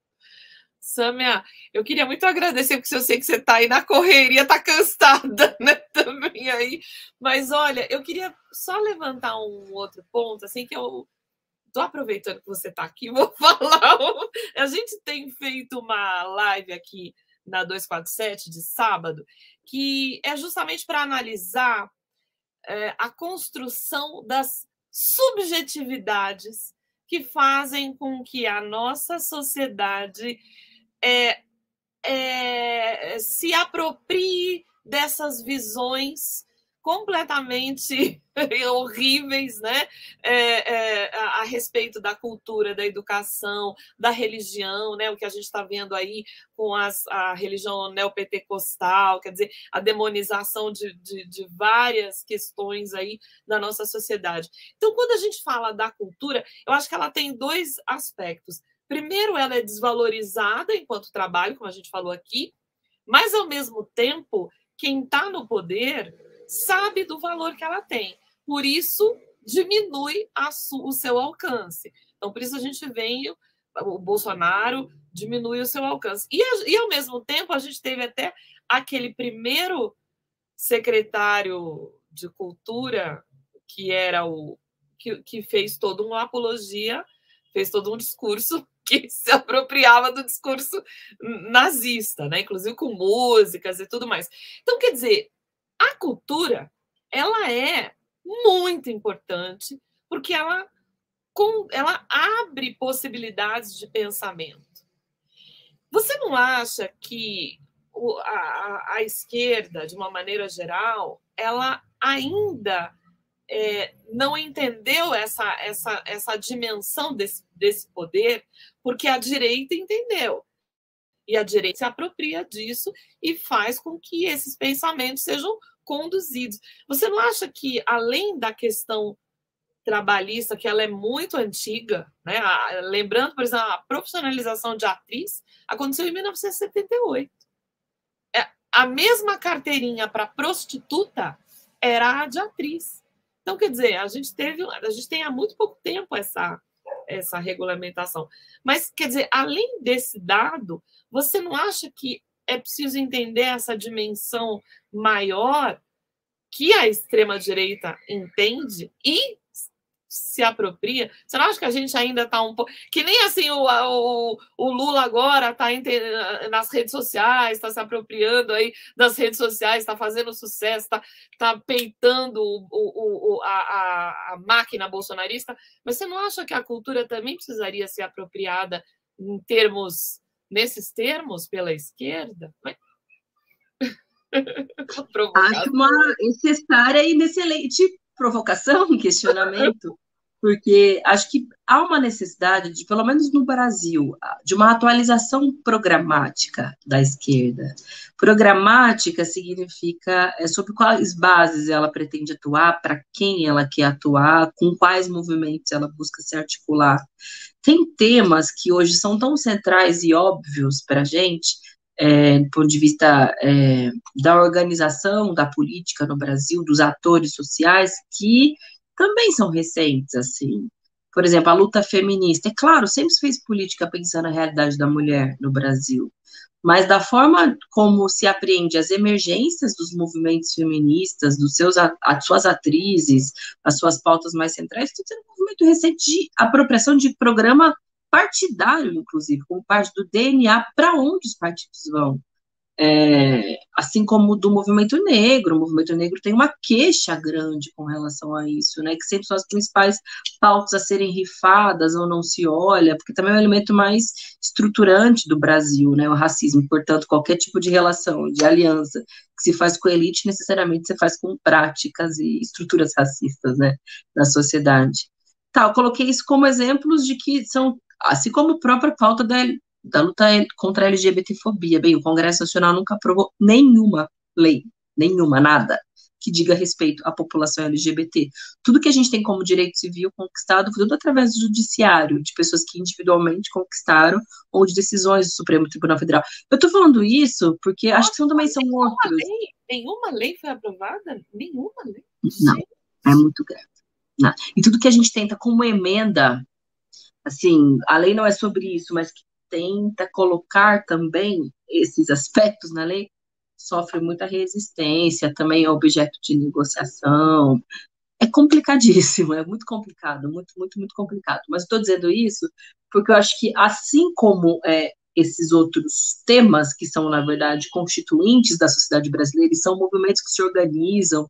Samia, eu queria muito agradecer, porque eu sei que você está aí na correria, está cansada, né, também aí. Mas, olha, eu queria só levantar um outro ponto, assim, que eu estou aproveitando que você está aqui, vou falar. A gente tem feito uma live aqui na duzentos e quarenta e sete, de sábado, que é justamente para analisar é, a construção das subjetividades que fazem com que a nossa sociedade é, é, se aproprie dessas visões completamente horríveis, né? É, é, a, a respeito da cultura, da educação, da religião, né? O que a gente está vendo aí com as, a religião neopentecostal, quer dizer, a demonização de, de, de várias questões aí da nossa sociedade. Então, quando a gente fala da cultura, eu acho que ela tem dois aspectos. Primeiro, ela é desvalorizada enquanto trabalho, como a gente falou aqui, mas, ao mesmo tempo, quem está no poder sabe do valor que ela tem. Por isso, diminui a su, o seu alcance. Então, por isso a gente vem, o Bolsonaro diminui o seu alcance. E, e, ao mesmo tempo, a gente teve até aquele primeiro secretário de Cultura, que era o que, que fez toda uma apologia, fez todo um discurso que se apropriava do discurso nazista, né? Inclusive com músicas e tudo mais. Então, quer dizer, a cultura, ela é muito importante porque ela, ela abre possibilidades de pensamento. Você não acha que a, a esquerda, de uma maneira geral, ela ainda é, não entendeu essa, essa, essa dimensão desse, desse poder, porque a direita entendeu? E a direita se apropria disso e faz com que esses pensamentos sejam conduzidos. Você não acha que, além da questão trabalhista, que ela é muito antiga, né? Lembrando, por exemplo, a profissionalização de atriz aconteceu em mil novecentos e setenta e oito. É, a mesma carteirinha para prostituta era a de atriz. Então, quer dizer, a gente teve, a gente tem há muito pouco tempo essa, essa regulamentação. Mas, quer dizer, além desse dado, você não acha que é preciso entender essa dimensão maior que a extrema-direita entende e se apropria? Você não acha que a gente ainda está um pouco... Que nem assim o, o, o Lula agora está nas redes sociais, está se apropriando aí das redes sociais, está fazendo sucesso, está tá peitando o, o, o, a, a máquina bolsonarista, mas você não acha que a cultura também precisaria ser apropriada em termos, nesses termos, pela esquerda? Acho uma necessária e excelente provocação, questionamento, porque acho que há uma necessidade de, pelo menos no Brasil, de uma atualização programática da esquerda. Programática significa é, sobre quais bases ela pretende atuar, para quem ela quer atuar, com quais movimentos ela busca se articular. Tem temas que hoje são tão centrais e óbvios para a gente, É, do ponto de vista é, da organização da política no Brasil, dos atores sociais, que também são recentes, assim. Por exemplo, a luta feminista. É claro, sempre se fez política pensando na realidade da mulher no Brasil, mas da forma como se apreende as emergências dos movimentos feministas, dos seus, as suas atrizes, as suas pautas mais centrais, tudo é um movimento recente de apropriação de programa partidário, inclusive, como parte do D N A, para onde os partidos vão. É, assim como do movimento negro, o movimento negro tem uma queixa grande com relação a isso, né, que sempre são as principais pautas a serem rifadas ou não se olha, porque também é um elemento mais estruturante do Brasil, né, o racismo, portanto, qualquer tipo de relação, de aliança que se faz com a elite, necessariamente se faz com práticas e estruturas racistas, né, na sociedade. Tá, eu coloquei isso como exemplos de que são, assim como a própria pauta da, da luta contra a LGBTfobia. Bem, o Congresso Nacional nunca aprovou nenhuma lei, nenhuma, nada, que diga respeito à população L G B T. Tudo que a gente tem como direito civil conquistado foi tudo através do judiciário, de pessoas que individualmente conquistaram, ou de decisões do Supremo Tribunal Federal. Eu tô falando isso porque Nossa, acho que são, também são nenhuma outros. Lei, nenhuma lei foi aprovada? Nenhuma lei? Não, é muito grave. Não. E tudo que a gente tenta como emenda, assim, a lei não é sobre isso, mas que tenta colocar também esses aspectos na lei, sofre muita resistência, também é objeto de negociação. É complicadíssimo, é muito complicado, muito, muito, muito complicado. Mas estou dizendo isso porque eu acho que, assim como é, esses outros temas que são, na verdade, constituintes da sociedade brasileira, e são movimentos que se organizam,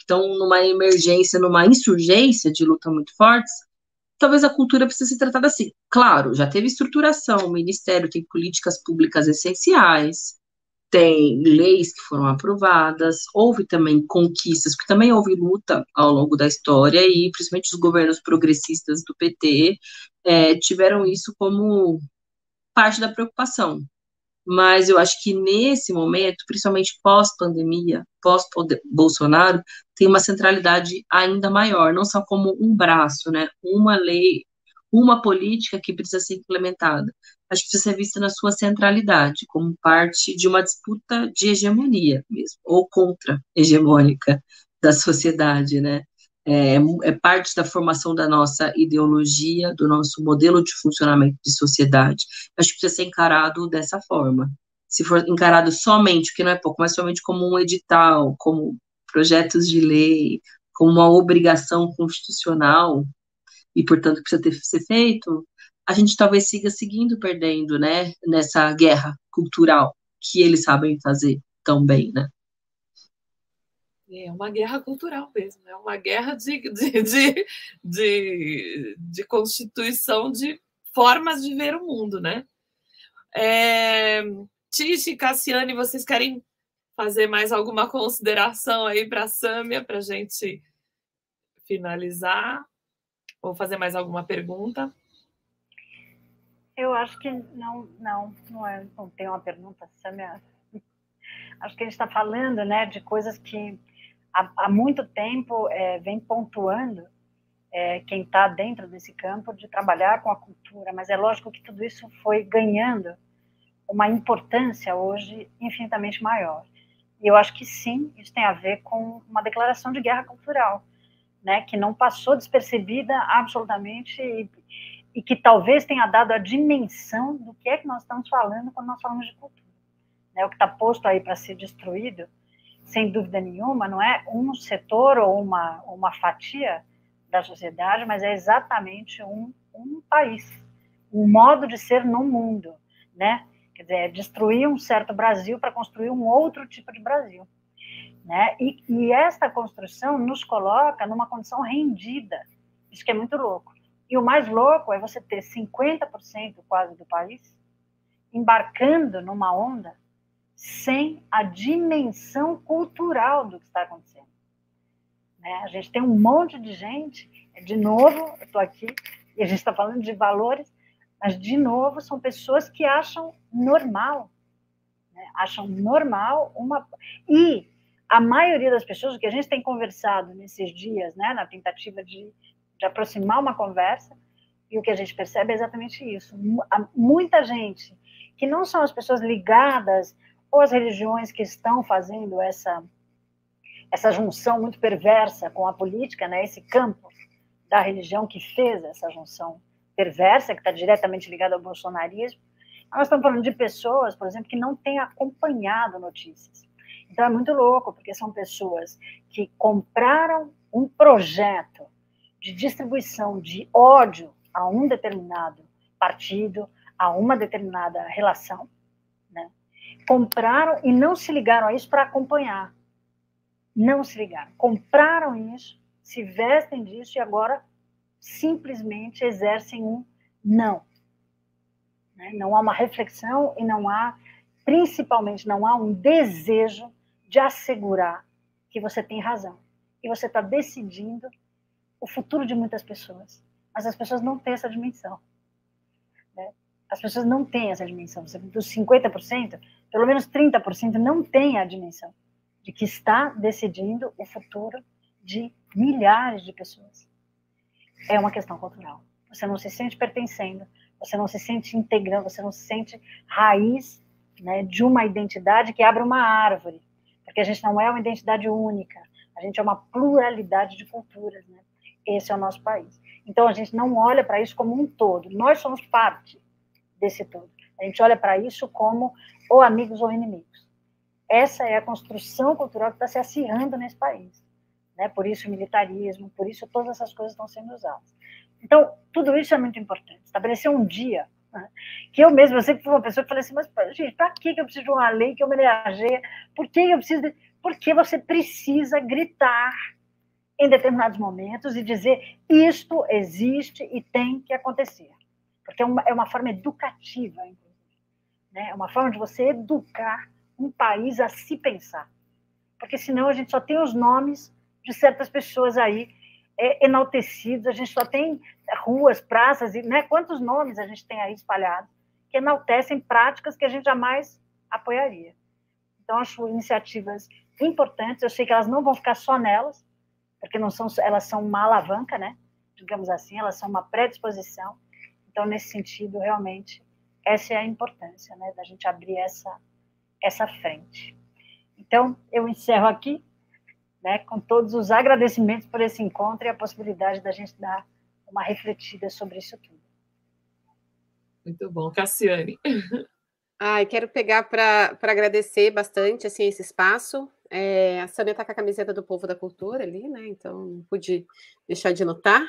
estão numa emergência, numa insurgência de luta muito fortes, talvez a cultura precise ser tratada assim. Claro, já teve estruturação, o Ministério tem políticas públicas essenciais, tem leis que foram aprovadas, houve também conquistas, porque também houve luta ao longo da história, e principalmente os governos progressistas do P T é, tiveram isso como parte da preocupação. Mas eu acho que nesse momento, principalmente pós-pandemia, pós-Bolsonaro, tem uma centralidade ainda maior, não só como um braço, né? Uma lei, uma política que precisa ser implementada. Acho que precisa ser vista na sua centralidade, como parte de uma disputa de hegemonia mesmo, ou contra-hegemônica da sociedade, né? É, é parte da formação da nossa ideologia, do nosso modelo de funcionamento de sociedade. Acho que precisa ser encarado dessa forma. Se for encarado somente, que não é pouco, mas somente como um edital, como projetos de lei, como uma obrigação constitucional, e, portanto, precisa ter, ser feito, a gente talvez siga seguindo perdendo, né, nessa guerra cultural que eles sabem fazer tão bem, né? É uma guerra cultural mesmo, é uma guerra de, de, de, de, de constituição de formas de ver o mundo, né? É, Tish e Cassiane, vocês querem fazer mais alguma consideração aí para a Sâmia, para a gente finalizar? Ou fazer mais alguma pergunta? Eu acho que não, não, não, é, não tem uma pergunta, Sâmia. Acho que a gente está falando, né, de coisas que há, há muito tempo é, vem pontuando é, quem está dentro desse campo de trabalhar com a cultura, mas é lógico que tudo isso foi ganhando uma importância hoje infinitamente maior. E eu acho que sim, isso tem a ver com uma declaração de guerra cultural, né, que não passou despercebida absolutamente e, e que talvez tenha dado a dimensão do que é que nós estamos falando quando nós falamos de cultura. Né, o que está posto aí para ser destruído, sem dúvida nenhuma, não é um setor ou uma, uma fatia da sociedade, mas é exatamente um, um país, um modo de ser no mundo, né? Quer dizer, é destruir um certo Brasil para construir um outro tipo de Brasil. Né? E, e esta construção nos coloca numa condição rendida, isso que é muito louco. E o mais louco é você ter cinquenta por cento quase do país embarcando numa onda sem a dimensão cultural do que está acontecendo. Né? A gente tem um monte de gente, de novo, eu estou aqui, e a gente está falando de valores, mas, de novo, são pessoas que acham normal, né? Acham normal uma... E a maioria das pessoas, o que a gente tem conversado nesses dias, né, na tentativa de, de aproximar uma conversa, e o que a gente percebe é exatamente isso. Muita gente, que não são as pessoas ligadas ou as religiões que estão fazendo essa, essa junção muito perversa com a política, né, esse campo da religião que fez essa junção perversa, que está diretamente ligada ao bolsonarismo. Nós estamos falando de pessoas, por exemplo, que não têm acompanhado notícias. Então é muito louco, porque são pessoas que compraram um projeto de distribuição de ódio a um determinado partido, a uma determinada relação, né? Compraram e não se ligaram a isso para acompanhar. Não se ligaram. Compraram isso, se vestem disso e agora simplesmente exercem um não. Né? Não há uma reflexão e não há, principalmente, não há um desejo de assegurar que você tem razão. E você está decidindo o futuro de muitas pessoas. Mas as pessoas não têm essa dimensão. Né? As pessoas não têm essa dimensão. Dos cinquenta por cento, pelo menos trinta por cento não tem a dimensão de que está decidindo o futuro de milhares de pessoas. É uma questão cultural. Você não se sente pertencendo, você não se sente integrando, você não se sente raiz, né, de uma identidade que abre uma árvore. Porque a gente não é uma identidade única, a gente é uma pluralidade de culturas, né? Esse é o nosso país. Então, a gente não olha para isso como um todo, nós somos parte desse todo. A gente olha para isso como ou amigos ou inimigos. Essa é a construção cultural que está se acirrando nesse país. Né? Por isso o militarismo, por isso todas essas coisas estão sendo usadas. Então, tudo isso é muito importante. Estabelecer um dia, né? Que eu mesma, eu sempre fui uma pessoa que falei assim, mas, gente, para que eu preciso de uma lei que homenageia? Por que eu preciso de... porque você precisa gritar em determinados momentos e dizer isto existe e tem que acontecer. Porque é uma, é uma forma educativa, inclusive. Né? É uma forma de você educar um país a se pensar. Porque senão a gente só tem os nomes de certas pessoas aí é, enaltecidos, a gente só tem ruas, praças, e, né? Quantos nomes a gente tem aí espalhados que enaltecem práticas que a gente jamais apoiaria. Então, acho iniciativas importantes, eu sei que elas não vão ficar só nelas, porque não são, elas são uma alavanca, né? Digamos assim, elas são uma predisposição. Então, nesse sentido, realmente, essa é a importância, né? Da gente abrir essa, essa frente. Então, eu encerro aqui, né, com todos os agradecimentos por esse encontro e a possibilidade da gente dar uma refletida sobre isso tudo. Muito bom. Cassiane. Ai, quero pegar para agradecer bastante assim, esse espaço. É, a Sâmia está com a camiseta do Povo da Cultura ali, né? Então não pude deixar de notar.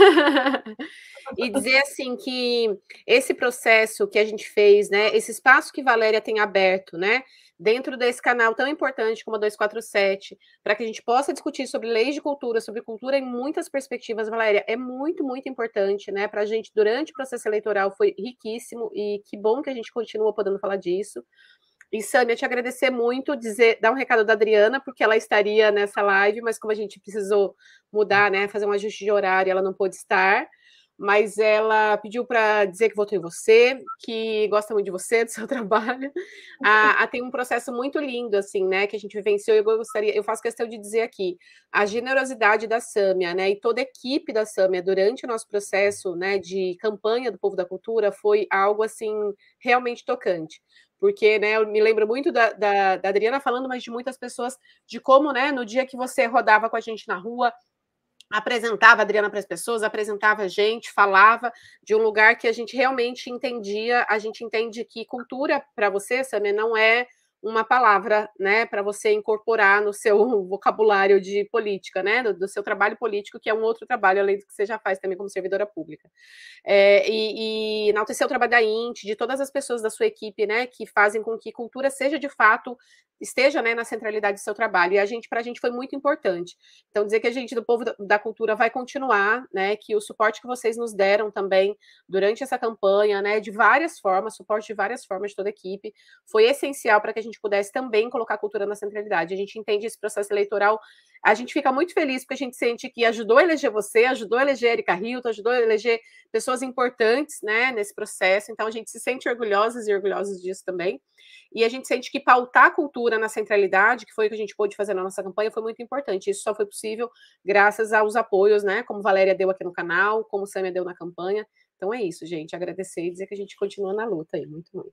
E dizer assim que esse processo que a gente fez, né? Esse espaço que Valéria tem aberto, né? Dentro desse canal tão importante como a duzentos e quarenta e sete, para que a gente possa discutir sobre leis de cultura, sobre cultura em muitas perspectivas, Valéria, é muito, muito importante, né? Para a gente, durante o processo eleitoral, foi riquíssimo, e que bom que a gente continua podendo falar disso. E, Sâmia, te agradecer muito, dizer, dar um recado da Adriana, porque ela estaria nessa live, mas como a gente precisou mudar, né? Fazer um ajuste de horário, ela não pôde estar. Mas ela pediu para dizer que votou em você, que gosta muito de você, do seu trabalho. Ah, tem um processo muito lindo, assim, né, que a gente vivenciou, e eu gostaria, eu faço questão de dizer aqui, a generosidade da Sâmia, né, e toda a equipe da Sâmia durante o nosso processo, né, de campanha do Povo da Cultura foi algo, assim, realmente tocante. Porque, né, eu me lembro muito da, da, da Adriana falando, mas de muitas pessoas, de como, né, no dia que você rodava com a gente na rua, apresentava a Adriana para as pessoas, apresentava a gente, falava de um lugar que a gente realmente entendia, a gente entende que cultura para você, Sâmia, não é uma palavra, né, para você incorporar no seu vocabulário de política, né, do, do seu trabalho político, que é um outro trabalho, além do que você já faz também como servidora pública. É, e, e enaltecer o trabalho da I N T, de todas as pessoas da sua equipe, né, que fazem com que cultura seja de fato, esteja, né, na centralidade do seu trabalho, e a gente, para a gente foi muito importante. Então, dizer que a gente do Povo da, da Cultura vai continuar, né, que o suporte que vocês nos deram também durante essa campanha, né, de várias formas, suporte de várias formas de toda a equipe, foi essencial para que a gente pudesse também colocar a cultura na centralidade. A gente entende esse processo eleitoral, a gente fica muito feliz porque a gente sente que ajudou a eleger você, ajudou a eleger a Erika Hilton, ajudou a eleger pessoas importantes, né, nesse processo, então a gente se sente orgulhosas e orgulhosos disso também, e a gente sente que pautar a cultura na centralidade, que foi o que a gente pôde fazer na nossa campanha, foi muito importante. Isso só foi possível graças aos apoios, né, como Valéria deu aqui no canal, como Sâmia deu na campanha. Então é isso, gente, agradecer e dizer que a gente continua na luta aí, muito, muito.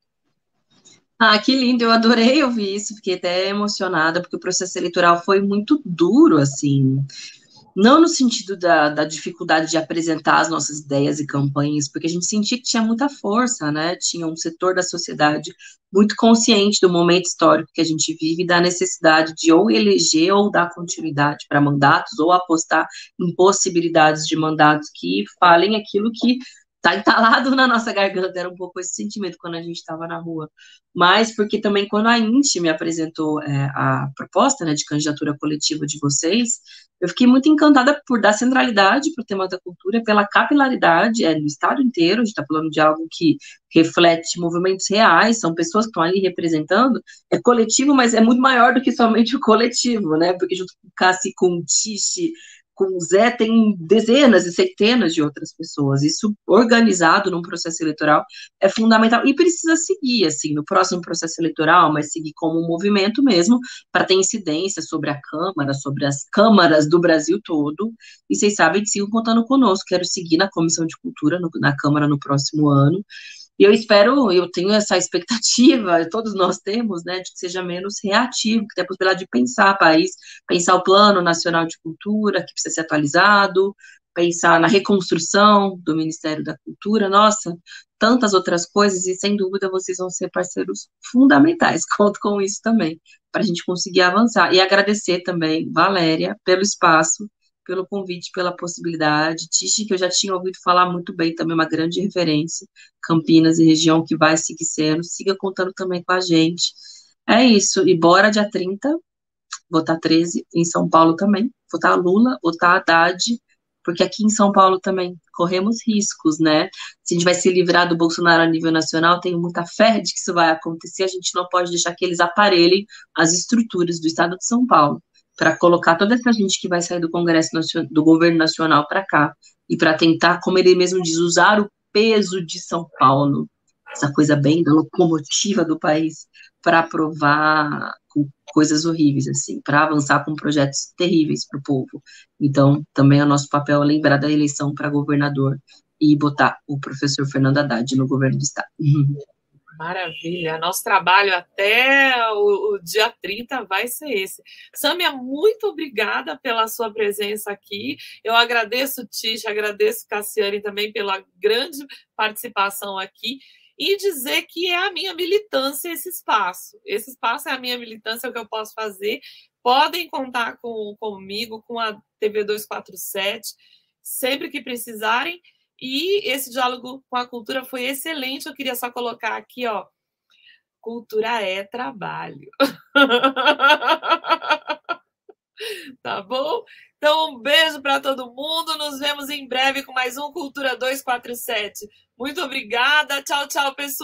Ah, que lindo, eu adorei ouvir isso, fiquei até emocionada, porque o processo eleitoral foi muito duro, assim, não no sentido da, da dificuldade de apresentar as nossas ideias e campanhas, porque a gente sentia que tinha muita força, né, tinha um setor da sociedade muito consciente do momento histórico que a gente vive e da necessidade de ou eleger ou dar continuidade para mandatos, ou apostar em possibilidades de mandatos que falem aquilo que tá entalado na nossa garganta, era um pouco esse sentimento quando a gente estava na rua, mas porque também quando a I N T me apresentou é, a proposta, né, de candidatura coletiva de vocês, eu fiquei muito encantada por dar centralidade para o tema da cultura, pela capilaridade, é, no estado inteiro, a gente está falando de algo que reflete movimentos reais, são pessoas que estão ali representando, é coletivo, mas é muito maior do que somente o coletivo, né, porque junto com o Cassi, com o Tiche, com o Zé, tem dezenas e centenas de outras pessoas. Isso, organizado num processo eleitoral, é fundamental. E precisa seguir, assim, no próximo processo eleitoral, mas seguir como um movimento mesmo, para ter incidência sobre a Câmara, sobre as câmaras do Brasil todo. E vocês sabem que sigam contando conosco. Quero seguir na Comissão de Cultura, no, na Câmara, no próximo ano. E eu espero, eu tenho essa expectativa, todos nós temos, né, de que seja menos reativo, que tenha a possibilidade de pensar o país, pensar o Plano Nacional de Cultura, que precisa ser atualizado, pensar na reconstrução do Ministério da Cultura, nossa, tantas outras coisas, e sem dúvida vocês vão ser parceiros fundamentais, conto com isso também, para a gente conseguir avançar. E agradecer também, Valéria, pelo espaço, pelo convite, pela possibilidade. Tiche, que eu já tinha ouvido falar muito bem, também uma grande referência, Campinas e região que vai seguir sendo, siga contando também com a gente. É isso, e bora dia trinta, votar treze, em São Paulo também, votar Lula, votar Haddad, porque aqui em São Paulo também corremos riscos, né? Se a gente vai se livrar do Bolsonaro a nível nacional, tenho muita fé de que isso vai acontecer, a gente não pode deixar que eles aparelhem as estruturas do estado de São Paulo, para colocar toda essa gente que vai sair do Congresso Nacional, do governo nacional para cá, e para tentar, como ele mesmo diz, usar o peso de São Paulo, essa coisa bem da locomotiva do país, para aprovar coisas horríveis, assim, para avançar com projetos terríveis para o povo. Então, também é o nosso papel lembrar da eleição para governador e botar o professor Fernando Haddad no governo do estado. Maravilha, nosso trabalho até o, o dia trinta vai ser esse. Sâmia, muito obrigada pela sua presença aqui. Eu agradeço, Tish, agradeço, Cassiane, também pela grande participação aqui. E dizer que é a minha militância esse espaço. Esse espaço é a minha militância, é o que eu posso fazer. Podem contar com, comigo, com a T V duzentos e quarenta e sete, sempre que precisarem. E esse diálogo com a cultura foi excelente. Eu queria só colocar aqui, ó, cultura é trabalho. Tá bom? Então, um beijo para todo mundo. Nos vemos em breve com mais um Cultura duzentos e quarenta e sete. Muito obrigada. Tchau, tchau, pessoal.